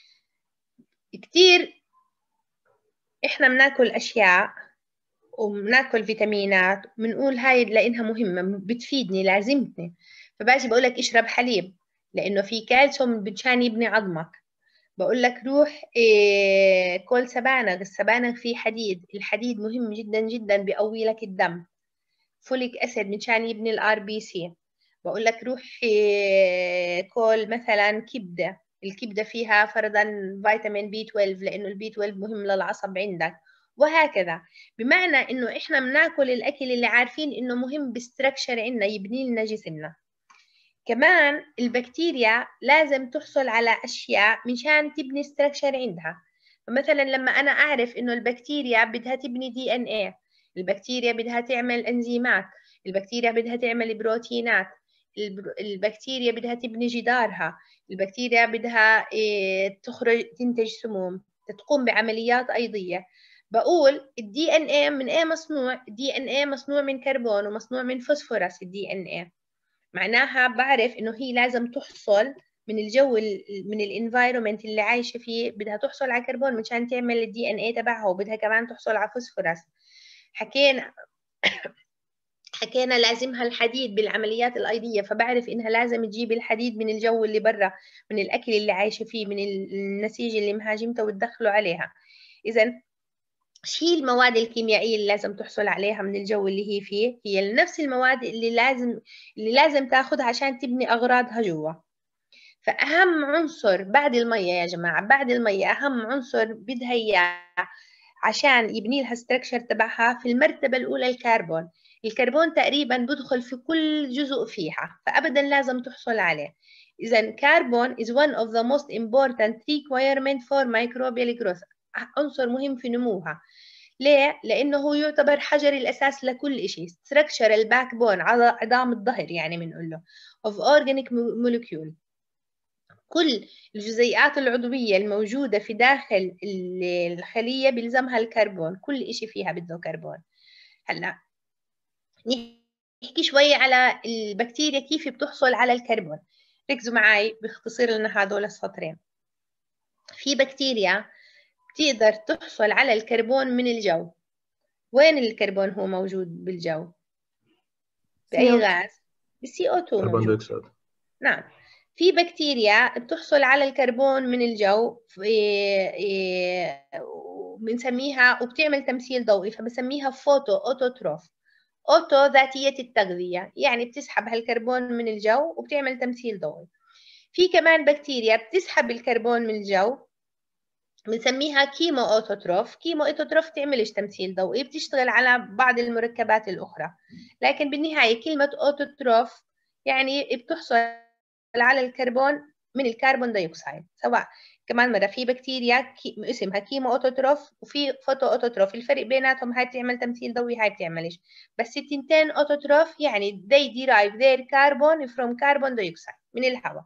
كتير إحنا بناكل أشياء وبناكل فيتامينات وبنقول هاي لأنها مهمة بتفيدني لازمتني، فباجي بقول لك اشرب حليب لأنه في كالسيوم مشان يبني عظمك. بقول لك روح إيه كل سبانغ، السبانغ فيه حديد، الحديد مهم جدا جدا بيقوي لك الدم. فوليك أسيد مشان يبني الار بي سي. بقول لك روح إيه كل مثلا كبدة، الكبدة فيها فرضا فيتامين بي اثنا عشر لأنه البي اثنا عشر مهم للعصب عندك، وهكذا. بمعنى إنه إحنا بناكل الأكل اللي عارفين إنه مهم بستركشر عنا يبني لنا جسمنا. كمان البكتيريا لازم تحصل على أشياء مشان تبني ستركشر عندها. فمثلا لما أنا أعرف إنه البكتيريا بدها تبني دي إن إيه، البكتيريا بدها تعمل أنزيمات، البكتيريا بدها تعمل بروتينات، البكتيريا بدها تبني جدارها، البكتيريا بدها إيه تخرج تنتج سموم، تقوم بعمليات أيضية. بقول الدي إن إيه من إيه مصنوع؟ الدي إن إيه مصنوع من كربون ومصنوع من فوسفورس. الدي إن إيه معناها بعرف إنه هي لازم تحصل من الجو من الانفايرومنت اللي عايشة فيه، بدها تحصل على كربون مشان تعمل الدي ان اي تبعها، وبدها كمان تحصل على فوسفورس. حكينا حكينا لازمها الحديد بالعمليات الأيضية، فبعرف إنها لازم تجيب الحديد من الجو اللي برا، من الأكل اللي عايشة فيه، من النسيج اللي مهاجمته وتدخله عليها. إذا شيل المواد الكيميائية اللي لازم تحصل عليها من الجو اللي هي فيه، هي نفس المواد اللي لازم اللي لازم تاخدها عشان تبني أغراضها جوا. فأهم عنصر بعد المية يا جماعة، بعد المية أهم عنصر بدها إياه عشان يبني لها ستراكشر تبعها في المرتبة الأولى الكربون. الكربون تقريبا بدخل في كل جزء فيها، فأبدا لازم تحصل عليه. إذا كربون is one of the most important requirement for microbial growth، عنصر مهم في نموها. ليه؟ لأنه هو يعتبر حجر الأساس لكل شيء، structural backbone، عظام الظهر يعني بنقول له of organic molecule. كل الجزيئات العضوية الموجودة في داخل الخلية بيلزمها الكربون، كل إشي فيها بده كربون. هلا نحكي شوي على البكتيريا كيف بتحصل على الكربون. ركزوا معي بختصر لنا هدول السطرين. في بكتيريا بتقدر تحصل على الكربون من الجو. وين الكربون هو موجود بالجو؟ بأي غاز؟ بالسي او تو موجود. نعم. في بكتيريا بتحصل على الكربون من الجو بنسميها وبتعمل تمثيل ضوئي، فبسميها فوتو اوتوتروف. اوتو ذاتية التغذية، يعني بتسحب هالكربون من الجو وبتعمل تمثيل ضوئي. في كمان بكتيريا بتسحب الكربون من الجو بنسميها كيمو اوتوتروف. كيمو اوتوتروف تعملش تمثيل ضوئي، بتشتغل على بعض المركبات الأخرى، لكن بالنهاية كلمة اوتوتروف يعني بتحصل على الكربون من الكربون دايوكسيد. سواء كمان مرة في بكتيريا كي... اسمها كيمو اوتوتروف وفي فوتو اوتوتروف، الفرق بيناتهم هاي بتعمل تمثيل ضوئي هاي بتعملش، بس التنتين اوتوتروف يعني they derive their carbon from carbon dioxide من الهواء.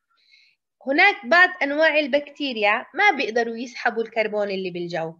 هناك بعض أنواع البكتيريا ما بيقدروا يسحبوا الكربون اللي بالجو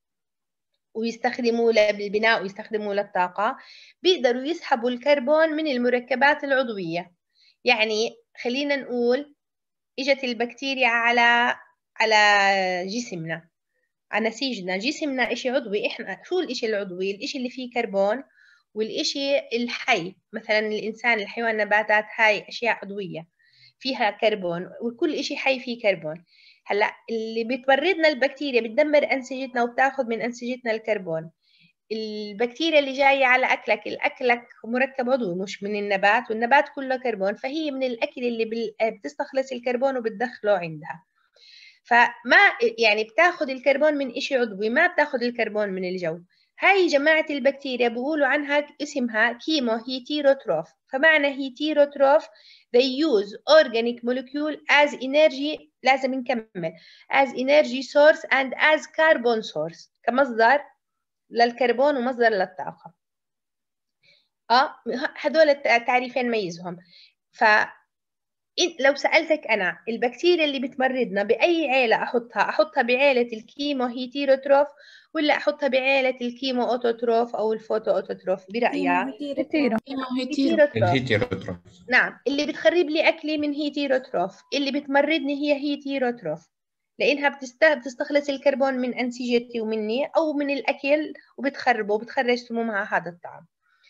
ويستخدموه للبناء ويستخدموه للطاقة، بيقدروا يسحبوا الكربون من المركبات العضوية. يعني خلينا نقول إجت البكتيريا على على جسمنا، على نسيجنا. جسمنا إشي عضوي، إحنا شو الإشي العضوي؟ الإشي اللي فيه كربون والإشي الحي، مثلا الإنسان، الحيوان، النباتات، هاي أشياء عضوية فيها كربون، وكل إشي حي فيه كربون. هلا اللي بتبردنا البكتيريا بتدمر أنسجتنا وبتاخذ من أنسجتنا الكربون. البكتيريا اللي جاية على أكلك، الأكلك مركب عضوي مش من النبات، والنبات كله كربون، فهي من الأكل اللي بتستخلص الكربون وبتدخله عندها. فما يعني بتاخذ الكربون من إشي عضوي، ما بتاخذ الكربون من الجو. هاي جماعة البكتيريا بيقولوا عنها اسمها كيمو هيتيروتروف. فمعنى هيتيروتروف they use organic molecule as energy، لازم نكمل as energy source and as carbon source، كمصدر للكربون ومصدر للطاقة. اه هدول التعريفين ميزهم. ف لو سألتك أنا البكتيريا اللي بتمرضنا بأي عيلة أحطها؟ أحطها بعيلة الكيمو هيتيروتروف ولا أحطها بعيلة الكيمو أوتوتروف أو الفوتو أوتوتروف برأيك؟ هيتيروتروف. نعم، اللي بتخرب لي أكلي من هيتيروتروف، اللي بتمرضني هي هيتيروتروف، لأنها بتستخلص الكربون من أنسجتي ومني أو من الأكل وبتخربه وبتخرج سمومها هذا الطعام.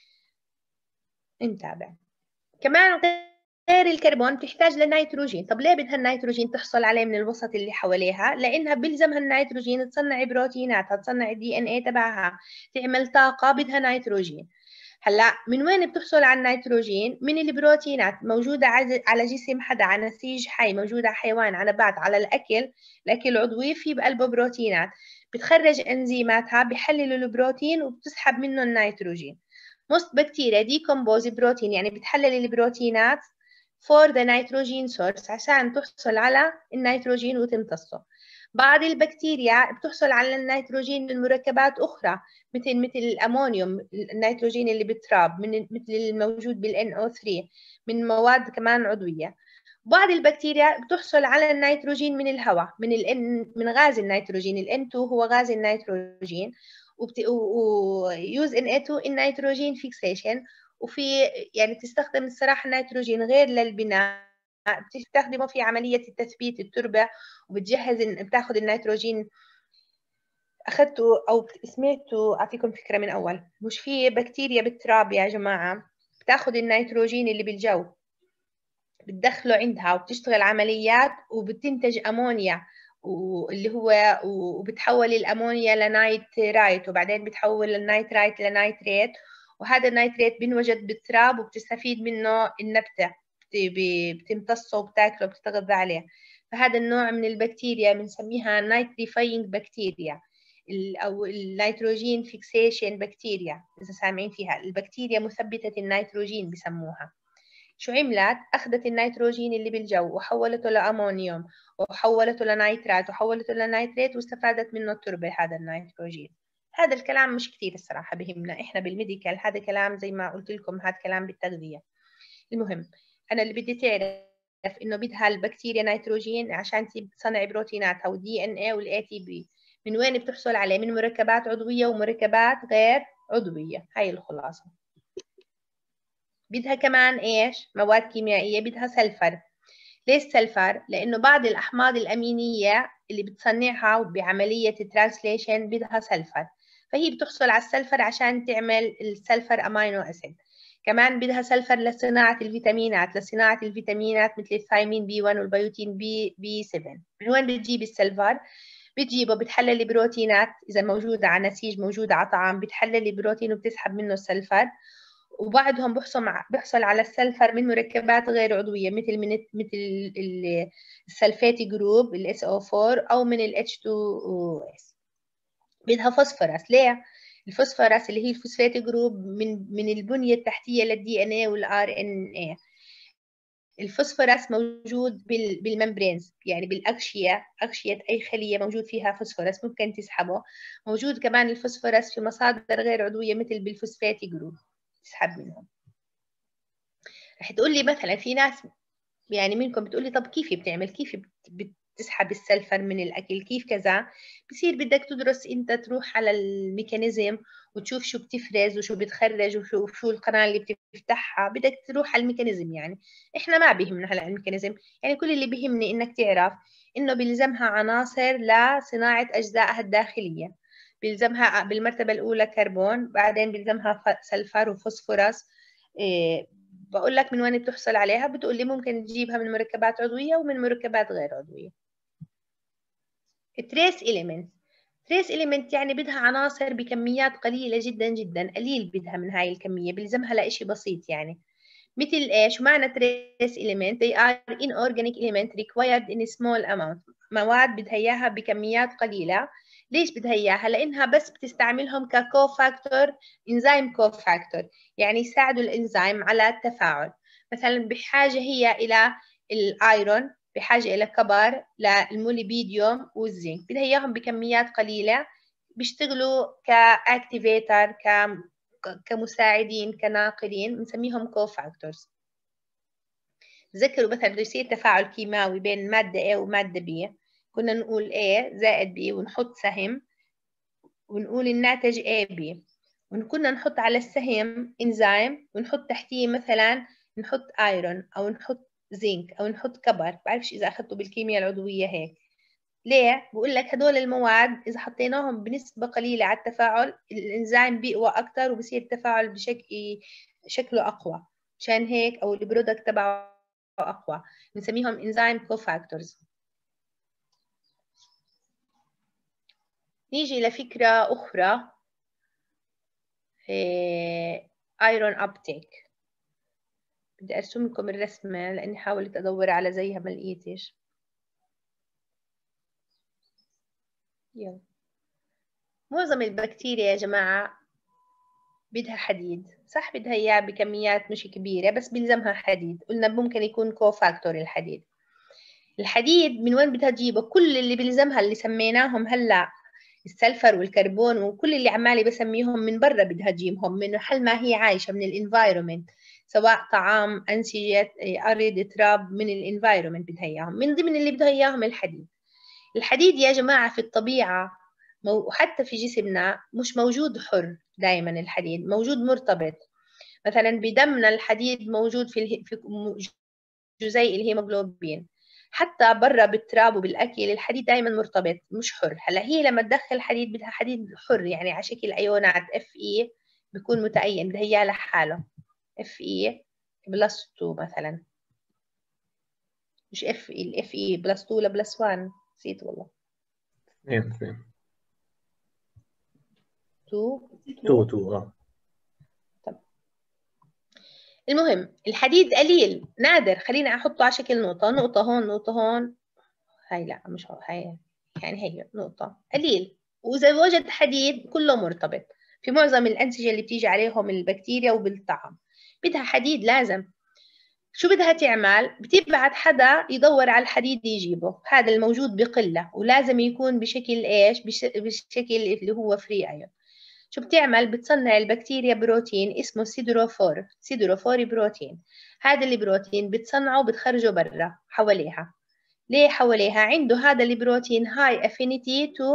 نتابع كمان. غير الكربون بتحتاج للنيتروجين. طب ليه بدها النيتروجين تحصل عليه من الوسط اللي حواليها؟ لأنها بيلزمها النيتروجين تصنع بروتيناتها، تصنع الدي ان اي تبعها، تعمل طاقة، بدها نيتروجين. هلا من وين بتحصل على النيتروجين؟ من البروتينات موجودة على جسم حدا، على نسيج حي، موجودة على حيوان، على نبات، على الأكل. الأكل العضوي في بقلبه بروتينات، بتخرج أنزيماتها بحللوا البروتين وبتسحب منه النيتروجين. most بكتيريا decompose بروتين، يعني بتحلل البروتينات for the nitrogen source عشان تحصل على النيتروجين وتمتصه. بعض البكتيريا بتحصل على النيتروجين من مركبات أخرى مثل مثل الأمونيوم، النيتروجين اللي بالتراب، من مثل الموجود بال إن أو ثري، من مواد كمان عضوية. بعض البكتيريا بتحصل على النيتروجين من الهواء، من ال من غاز النيتروجين. ال إن تو هو غاز النيتروجين، و use إن إيه تو النيتروجين fixation. وفي يعني بتستخدم الصراحة النيتروجين غير للبناء بتستخدمه في عملية التثبيت التربة، وبتجهز بتاخد النيتروجين. أخذتوا أو سمعتوا، أعطيكم فكرة من أول، مش في بكتيريا بالتراب يا جماعة بتاخد النيتروجين اللي بالجو بتدخله عندها وبتشتغل عمليات وبتنتج أمونيا، واللي هو وبتحول الأمونيا لنايترايت، وبعدين بتحول النايترايت لنايتريت، وهذا النايتريت بينوجد بالتراب وبتستفيد منه النبتة، بتمتصه وبتاكله وبتتغذى عليه. فهذا النوع من البكتيريا بنسميها نايتريفاينج بكتيريا أو النيتروجين فيكسيشن بكتيريا، إذا سامعين فيها. البكتيريا مثبتة النيتروجين بسموها. شو عملت؟ أخذت النيتروجين اللي بالجو وحولته لأمونيوم وحولته لنيترات وحولته لنيتريت واستفادت منه التربة هذا النيتروجين. هذا الكلام مش كتير الصراحة بهمنا إحنا بالميديكال، هذا كلام زي ما قلت لكم، هذا كلام بالتغذية. المهم أنا اللي بدي تعرف إنه بدها البكتيريا نيتروجين عشان تصنع بروتيناتها والدي إن إيه والإي تي بي. من وين بتحصل عليه؟ من مركبات عضوية ومركبات غير عضوية. هاي الخلاصة. بدها كمان إيش؟ مواد كيميائية، بدها سلفر. ليش سلفر؟ لأنه بعض الأحماض الأمينية اللي بتصنعها بعملية الترانسليشن بدها سلفر، فهي بتحصل على السلفر عشان تعمل السلفر أمينو أسيد. كمان بدها سلفر لصناعة الفيتامينات، لصناعة الفيتامينات مثل الثايمين بي واحد والبيوتين بي بي سبعة. من وين بتجيب السلفر؟ بتجيبه بتحلل البروتينات، إذا موجودة على نسيج، موجودة على طعام، بتحلل البروتين وبتسحب منه السلفر. وبعضهم بيحصل بيحصل على السلفر من مركبات غير عضوية مثل من مثل السلفاتي جروب ال إس أو أربعة أو من ال إتش تو إس. بدها فوسفورس. ليه؟ الفوسفورس اللي هي الفوسفاتي جروب من من البنية التحتية للدي ان اي والار ان اي. الفوسفورس موجود بالممبرينز، يعني بالأغشية، أغشية أي خلية موجود فيها فوسفورس ممكن تسحبه. موجود كمان الفوسفورس في مصادر غير عضوية مثل بالفوسفاتي جروب تسحب منهم. رح تقول لي مثلا في ناس يعني منكم بتقول لي طب كيف بتعمل، كيف بتسحب السلفر من الأكل، كيف كذا؟ بصير بدك تدرس أنت، تروح على الميكانيزم وتشوف شو بتفرز وشو بتخرج وشو شو القناة اللي بتفتحها، بدك تروح على الميكانيزم. يعني إحنا ما بيهمنا هلا الميكانيزم، يعني كل اللي بيهمني إنك تعرف إنه بيلزمها عناصر لصناعة أجزائها الداخلية. بيلزمها بالمرتبة الأولى كربون، بعدين بيلزمها سلفر وفوسفورس. إيه بقول لك من وين بتحصل عليها؟ بتقول لي ممكن تجيبها من مركبات عضوية ومن مركبات غير عضوية. تريس إليمنت. تريس إليمنت يعني بدها عناصر بكميات قليلة جدا جدا، قليل بدها من هاي الكمية، بلزمها لإشي بسيط. يعني مثل إيش؟ معنى تريس إليمنت؟ they are inorganic element required in small amount. مواد بدها إياها بكميات قليلة. ليش بدها إياها؟ لأنها بس بتستعملهم ككو فاكتور، إنزيم كو فاكتور، يعني يساعدوا الإنزيم على التفاعل. مثلا بحاجة هي إلى الآيرون، بحاجة إلى كبر، للموليبيديوم والزنك، بدها إياهم بكميات قليلة، بيشتغلوا كأكتيفيتر، ك كمساعدين، كناقلين، بنسميهم كو فاكتورز. تذكروا مثلا بده يصير تفاعل كيماوي بين مادة A ومادة B، كنا نقول A زائد B ونحط سهم ونقول الناتج إيه بي، وكنا نحط على السهم إنزيم ونحط تحتيه مثلا نحط ايرون او نحط زنك او نحط كبر. بعرفش اذا اخذته بالكيمياء العضوية هيك. ليه؟ بقول لك هدول المواد إذا حطيناهم بنسبة قليلة على التفاعل الإنزيم بيقوى أكتر وبصير التفاعل بشكل شكله أقوى، عشان هيك أو البرودكت تبعه أقوى، بنسميهم إنزيم كوفاكتورز. نيجي لفكرة أخرى، ايرون أبتيك. بدي أرسم لكم الرسمة لأني حاولت أدور على زيها ما لقيتش. يلا. معظم البكتيريا يا جماعة بدها حديد، صح؟ بدها إياه بكميات مش كبيرة بس بيلزمها حديد. قلنا ممكن يكون كوفاكتور الحديد. الحديد من وين بدها تجيبه؟ كل اللي بيلزمها اللي سميناهم هلا السلفر والكربون وكل اللي عمالي بسميهم من برا بدها تجيبهم، من محل ما هي عايشة، من الانفايرومنت، سواء طعام، أنسجة، أرض، تراب، من الانفايرومنت بدها إياهم. من ضمن اللي بدها إياهم الحديد. الحديد يا جماعة في الطبيعة وحتى في جسمنا مش موجود حر دائما، الحديد موجود مرتبط. مثلا بدمنا الحديد موجود في جزيء الهيموغلوبين. حتى برا بالتراب وبالاكل الحديد دائما مرتبط مش حر. هلا هي لما تدخل حديد بدها حديد حر، يعني على شكل ايونات اف اي بيكون متأين، بدها اياه لحاله اف اي بلس اتنين مثلا، مش اف اي الاف اي بلس اتنين ولا بلس واحد، نسيت والله. اثنين اثنين اتنين تو تو اه المهم الحديد قليل نادر، خليني احطه على شكل نقطة، نقطة هون نقطة هون، هاي لا مش هاي، يعني هي نقطة قليل. وإذا وجد حديد كله مرتبط في معظم الأنسجة اللي بتيجي عليهم البكتيريا وبالطعام، بدها حديد لازم. شو بدها تعمل؟ بتبعت حدا يدور على الحديد يجيبه، هذا الموجود بقلة ولازم يكون بشكل ايش؟ بش... بشكل اللي هو فري ايون. شو بتعمل؟ بتصنع البكتيريا بروتين اسمه سيدروفور، سيدروفوري بروتين. هذا البروتين بتصنعه بتخرجه برا حواليها. ليه حواليها؟ عنده هذا البروتين هاي افينيتي تو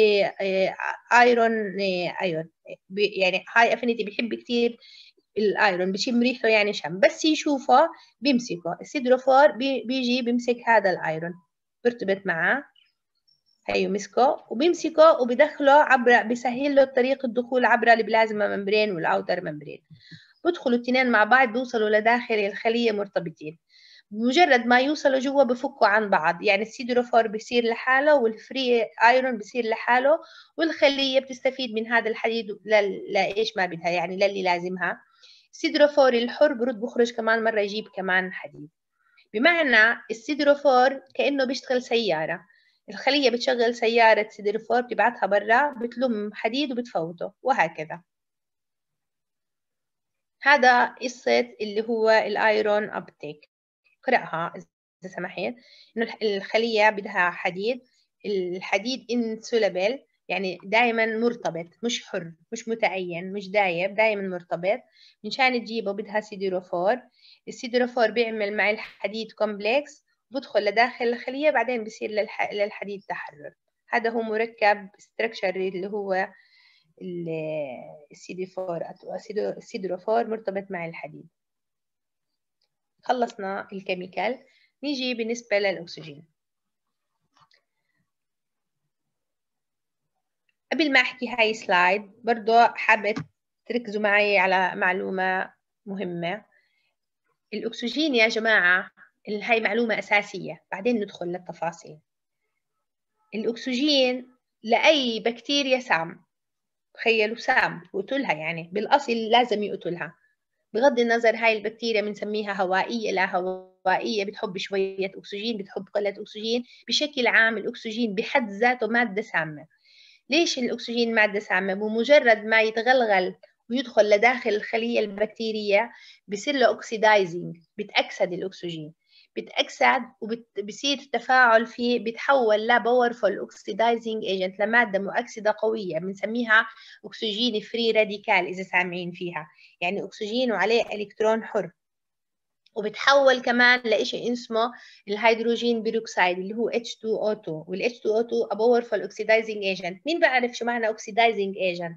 ايرون ايون، يعني هاي افينيتي بيحب كتير الايرون، بشم ريحه يعني شم، بس يشوفه بيمسكه. السيدروفور بي بيجي بيمسك هذا الايرون، بيرتبط معاه، هيو مسكه وبيمسكه وبدخله عبر، بيسهل له طريق الدخول عبر البلازما ممبرين والاوتر ممبرين. بدخلوا الاثنين مع بعض بيوصلوا لداخل الخلية مرتبطين. بمجرد ما يوصلوا جوا بفكوا عن بعض، يعني السيدروفور بيصير لحاله والفري ايرون بيصير لحاله، والخلية بتستفيد من هذا الحديد لايش ما بدها، يعني للي لازمها. السيدروفور الحر برد بخرج كمان مرة يجيب كمان حديد. بمعنى السيدروفور كأنه بيشتغل سيارة، الخلية بتشغل سيارة سيدروفور بتبعتها برا بتلم حديد وبتفوته وهكذا. هذا قصة اللي هو الايرون ابتيك، اقرأها إذا سمحت. إنه الخلية بدها حديد، الحديد insoluble يعني دائما مرتبط مش حر مش متعين مش دايب، دائما مرتبط. منشان تجيبه بدها سيدروفور، السيدروفور بيعمل مع الحديد كومبلكس بدخل لداخل الخلية، بعدين بصير للح... للحديد تحرر. هذا هو مركب structure اللي هو السيدروفور، السيدروفور مرتبط مع الحديد. خلصنا الكيميكال، نيجي بالنسبة للأكسجين. قبل ما أحكي هاي سلايد برضو حابة تركزوا معي على معلومة مهمة. الأكسجين يا جماعة هاي معلومة أساسية، بعدين ندخل للتفاصيل. الأكسجين لأي بكتيريا سام، تخيلوا سام قتلها، يعني بالأصل لازم يقتلها. بغض النظر هاي البكتيريا بنسميها هوائية لا هوائية، بتحب شوية أكسجين بتحب قلة أكسجين، بشكل عام الأكسجين بحد ذاته مادة سامة. ليش الأكسجين مادة سامة؟ بمجرد ما يتغلغل ويدخل لداخل الخلية البكتيرية بيصير له أكسيدايزنج، بتأكسد الأكسجين، بتأكسد وبصير تفاعل فيه، بتحول ل باورفول أكسيدايزنج ايجنت، لمادة مؤكسدة قوية بنسميها أكسجين فري راديكال إذا سامعين فيها، يعني أكسجين وعليه إلكترون حر. وبتحول كمان لإشي اسمه الهيدروجين بيروكسيد اللي هو إتش تو أو تو، وال إتش تو أو تو a powerful oxidizing agent. مين بعرف شو معنى oxidizing agent؟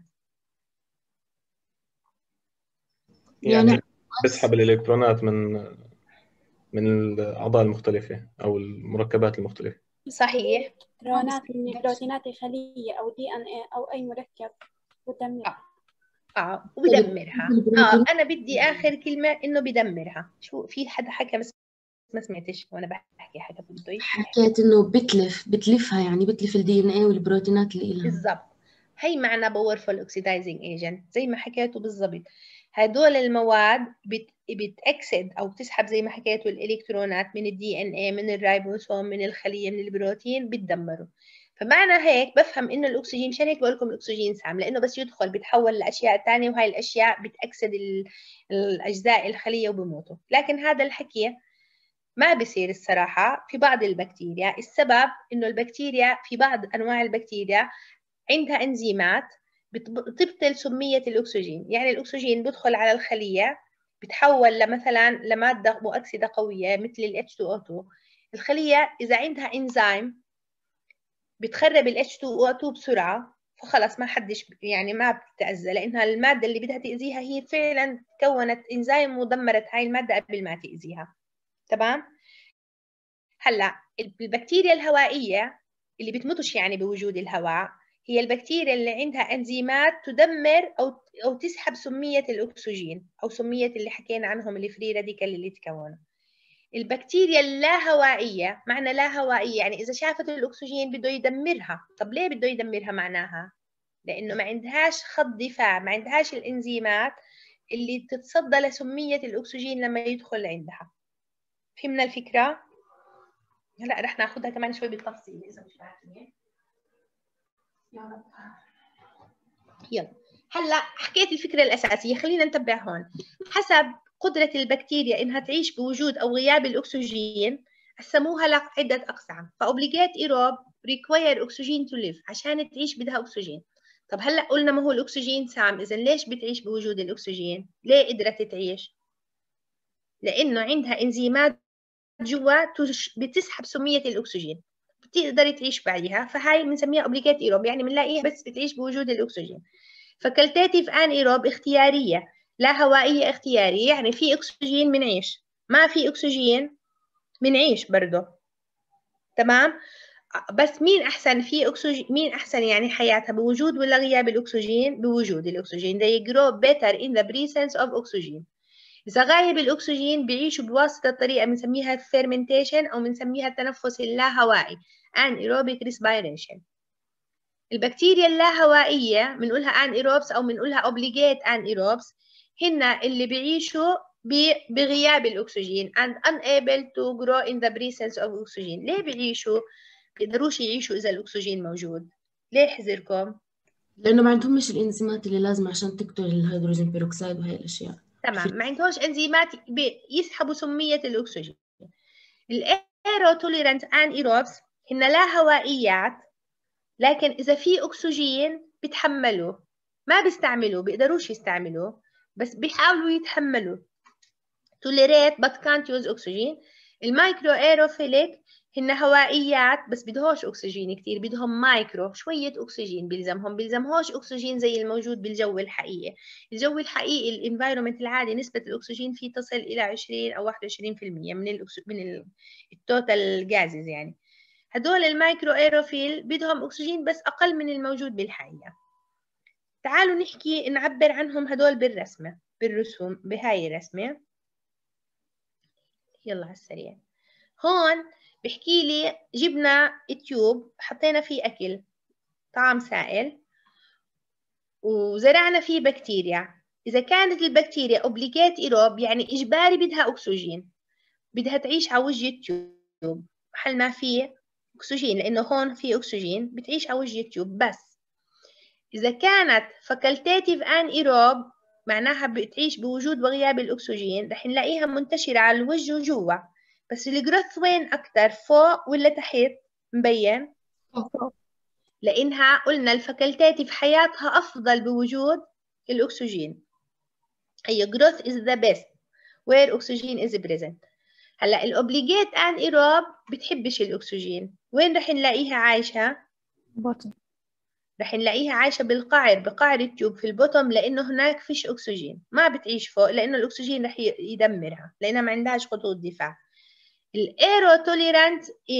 يعني, يعني بسحب الإلكترونات من من الأعضاء المختلفة أو المركبات المختلفة. صحيح. إلكترونات من بروتينات الخلية أو دي إن إيه أو أي مركب ودمرها. آه. اه وبدمرها. اه انا بدي اخر كلمه انه بدمرها. شو في حدا حكى بس ما سمعتش وانا بحكي حاجه بده حكيت انه بتلف بتلفها، يعني بتلف الدي ان اي والبروتينات اللي لها. بالضبط، هي معنى باورفول اوكسيدايزنج ايجنت زي ما حكيته بالضبط. هدول المواد بت بتأكسد او بتسحب زي ما حكيتوا الالكترونات من الدي ان اي من الرايبوسوم من الخليه من البروتين بتدمره. فمعنى هيك بفهم انه الاكسجين، مشان هيك بقول لكم الاكسجين سام، لانه بس يدخل بيتحول لاشياء ثانيه وهي الاشياء بتأكسد الاجزاء الخليه وبموتوا. لكن هذا الحكي ما بصير الصراحه في بعض البكتيريا. السبب انه البكتيريا في بعض انواع البكتيريا عندها انزيمات بتبطل سميه الاكسجين، يعني الاكسجين بيدخل على الخليه بتحول لمثلا لماده مؤكسده قويه مثل ال إتش تو أو تو. الخليه اذا عندها انزيم بتخرب ال إتش تو أو تو بسرعه، فخلص ما حدش يعني ما بتتأذى، لانها الماده اللي بدها تاذيها هي فعلا كونت انزيم ودمرت هاي الماده قبل ما تاذيها. تمام؟ هلا البكتيريا الهوائية اللي بتموتش يعني بوجود الهواء هي البكتيريا اللي عندها انزيمات تدمر او او تسحب سمية الاكسجين او سمية اللي حكينا عنهم الفري راديكال اللي تكونوا. البكتيريا اللا هوائية، معنى لا هوائية يعني إذا شافت الأكسجين بده يدمرها. طب ليه بده يدمرها؟ معناها لأنه ما عندهاش خط دفاع، ما عندهاش الإنزيمات اللي تتصدى لسمية الأكسجين لما يدخل عندها. فهمنا الفكرة؟ هلا رح ناخدها كمان شوي بالتفصيل إذا مش فاهمين. يلا هلا حكيت الفكرة الأساسية، خلينا نتبع هون. حسب قدرة البكتيريا إنها تعيش بوجود أو غياب الأكسجين قسموها لعدة أقسام. فأوبليجات إيروب ريكواير أكسجين تو ليف، عشان تعيش بدها أكسجين. طب هلا قلنا ما هو الأكسجين سام، إذا ليش بتعيش بوجود الأكسجين؟ ليه قدرت تعيش؟ لأنه عندها إنزيمات جوا بتسحب سمية الأكسجين، بتقدر تعيش بعدها. فهاي بنسميها أوبليجات إيروب، يعني بنلاقيها بس بتعيش بوجود الأكسجين. فاكولتاتيف ان ايروب اختياريه، لا هوائيه اختياريه، يعني في اكسجين بنعيش، ما في اكسجين بنعيش برضه. تمام؟ بس مين احسن في اكسجين، مين احسن يعني حياتها بوجود ولا غياب الاكسجين؟ بوجود الاكسجين. they grow better in the presence of oxygen. اذا غايب الاكسجين بيعيشوا بواسطه طريقه بنسميها fermentation او بنسميها التنفس اللاهوائي anaerobic respiration. البكتيريا اللاهوائية بنقولها انيروبس أو بنقولها أوبليجيت انيروبس، هن اللي بيعيشوا بغياب الأكسجين and unable to grow in the presence of oxygen. ليه بيعيشوا؟ بيقدروش يعيشوا إذا الأكسجين موجود. ليه حذركم؟ لأنه ما عندهمش الإنزيمات اللي لازمة عشان تقتل الهيدروجين بيروكسيد وهي الأشياء. تمام، ما عندهمش إنزيمات يسحبوا سمية الأكسجين. الأيروتوليرانت انيروبس هن لا هوائيات، لكن إذا في أكسجين بيتحملوا، ما بيستعملوا، بيقدروش يستعملوا بس بيحاولوا يتحملوا. tolerate but can't use oxygen. المايكرو ايروفيليك هن هوائيات بس بدهوش أكسجين كتير، بدهم مايكرو شوية أكسجين بيلزمهم، بيلزمهوش أكسجين زي الموجود بالجو الحقيقي. الجو الحقيقي الانفايرومنت العادي نسبة الأكسجين فيه تصل إلى عشرين أو واحد وعشرين بالمية من الأكس... من التوتال جازز يعني. هدول المايكرو ايروفيل بدهم أكسجين بس أقل من الموجود بالحقيقة. تعالوا نحكي نعبر عنهم هدول بالرسمة، بالرسوم بهاي الرسمة. يلا على السريع. هون بحكي لي جبنا تيوب حطينا فيه أكل طعام سائل وزرعنا فيه بكتيريا. إذا كانت البكتيريا أوبليجيت إيروب يعني إجباري بدها أكسجين، بدها تعيش على وجه التيوب محل ما فيه أكسجين، لأنه هون في أكسجين بتعيش على وجه التيوب. بس إذا كانت facultative anaerobe معناها بتعيش بوجود وغياب الأكسجين، رح نلاقيها منتشرة على الوجه وجوا. بس الجروث وين أكتر، فوق ولا تحت؟ مبين؟ لأنها قلنا الفاكولتاتيف حياتها أفضل بوجود الأكسجين. هي growth is the best where oxygen is present. هلا الأوبليجيت انيروب بتحبش الأكسجين، وين رح نلاقيها عايشة؟ بطن. رح نلاقيها عايشة بالقعر، بقعر التيوب في البوتوم، لأنه هناك فيش أكسجين. ما بتعيش فوق لأنه الأكسجين رح يدمرها، لأنها ما عندهاش خطوط دفاع. الأيروتوليرانت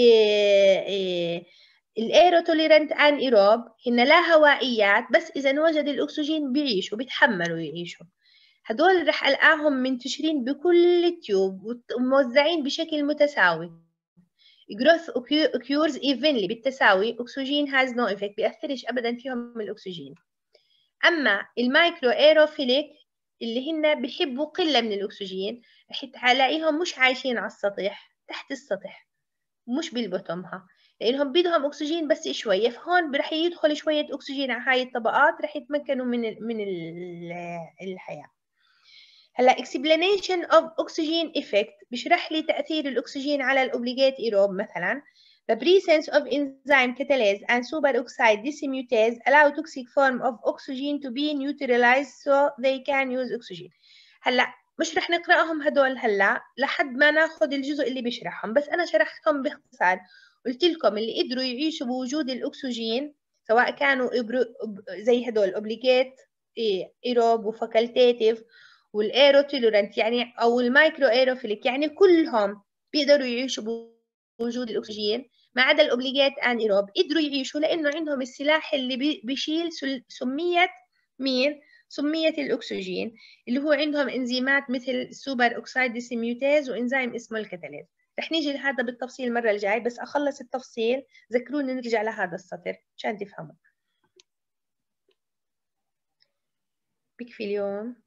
الأيروتوليرانت انيروب هن لا هوائيات بس إذا وجد الأكسجين بيعيشوا، بيتحملوا يعيشوا. هدول رح ألقاهم منتشرين بكل التيوب وموزعين بشكل متساوي. growth occurs evenly بالتساوي. oxygen has no effect، بيأثرش أبدا فيهم الأكسجين. أما المايكرو ايروفيليك اللي هن بيحبوا قلة من الأكسجين، رح تلاقيهم مش عايشين على السطح، تحت السطح مش بالبطمها، لأنهم بدهم أكسجين بس شوية. فهون رح يدخل شوية أكسجين على هاي الطبقات، رح يتمكنوا من ال من ال الحياة. هلا explanation of oxygen effect بشرح لي تأثير الأكسجين على الأوبليجيت إيروب. مثلا the presence of enzyme catalase and superoxide dismutase allow toxic form of oxygen to be neutralized so they can use oxygen. هلا مش رح نقرأهم هدول هلا لحد ما ناخذ الجزء اللي بيشرحهم، بس أنا شرحتهم باختصار. قلت لكم اللي قدروا يعيشوا بوجود الأكسجين سواء كانوا زي هدول أوبليجيت إيروب وفاكولتاتيف والايروتوليرانت يعني او المايكرو ايروفيليك، يعني كلهم بيقدروا يعيشوا وجود الأكسجين ما عدا الأوبليجات أنيروب قدروا يعيشوا لأنه عندهم السلاح اللي بيشيل سمية مين؟ سمية الأكسجين اللي هو عندهم إنزيمات مثل سوبر أكسيد ديسيميوتاز وإنزيم اسمه الكتاليز. رح نيجي لهذا بالتفصيل المرة الجاية، بس أخلص التفصيل ذكروني نرجع لهذا السطر عشان تفهموا. بكفي اليوم.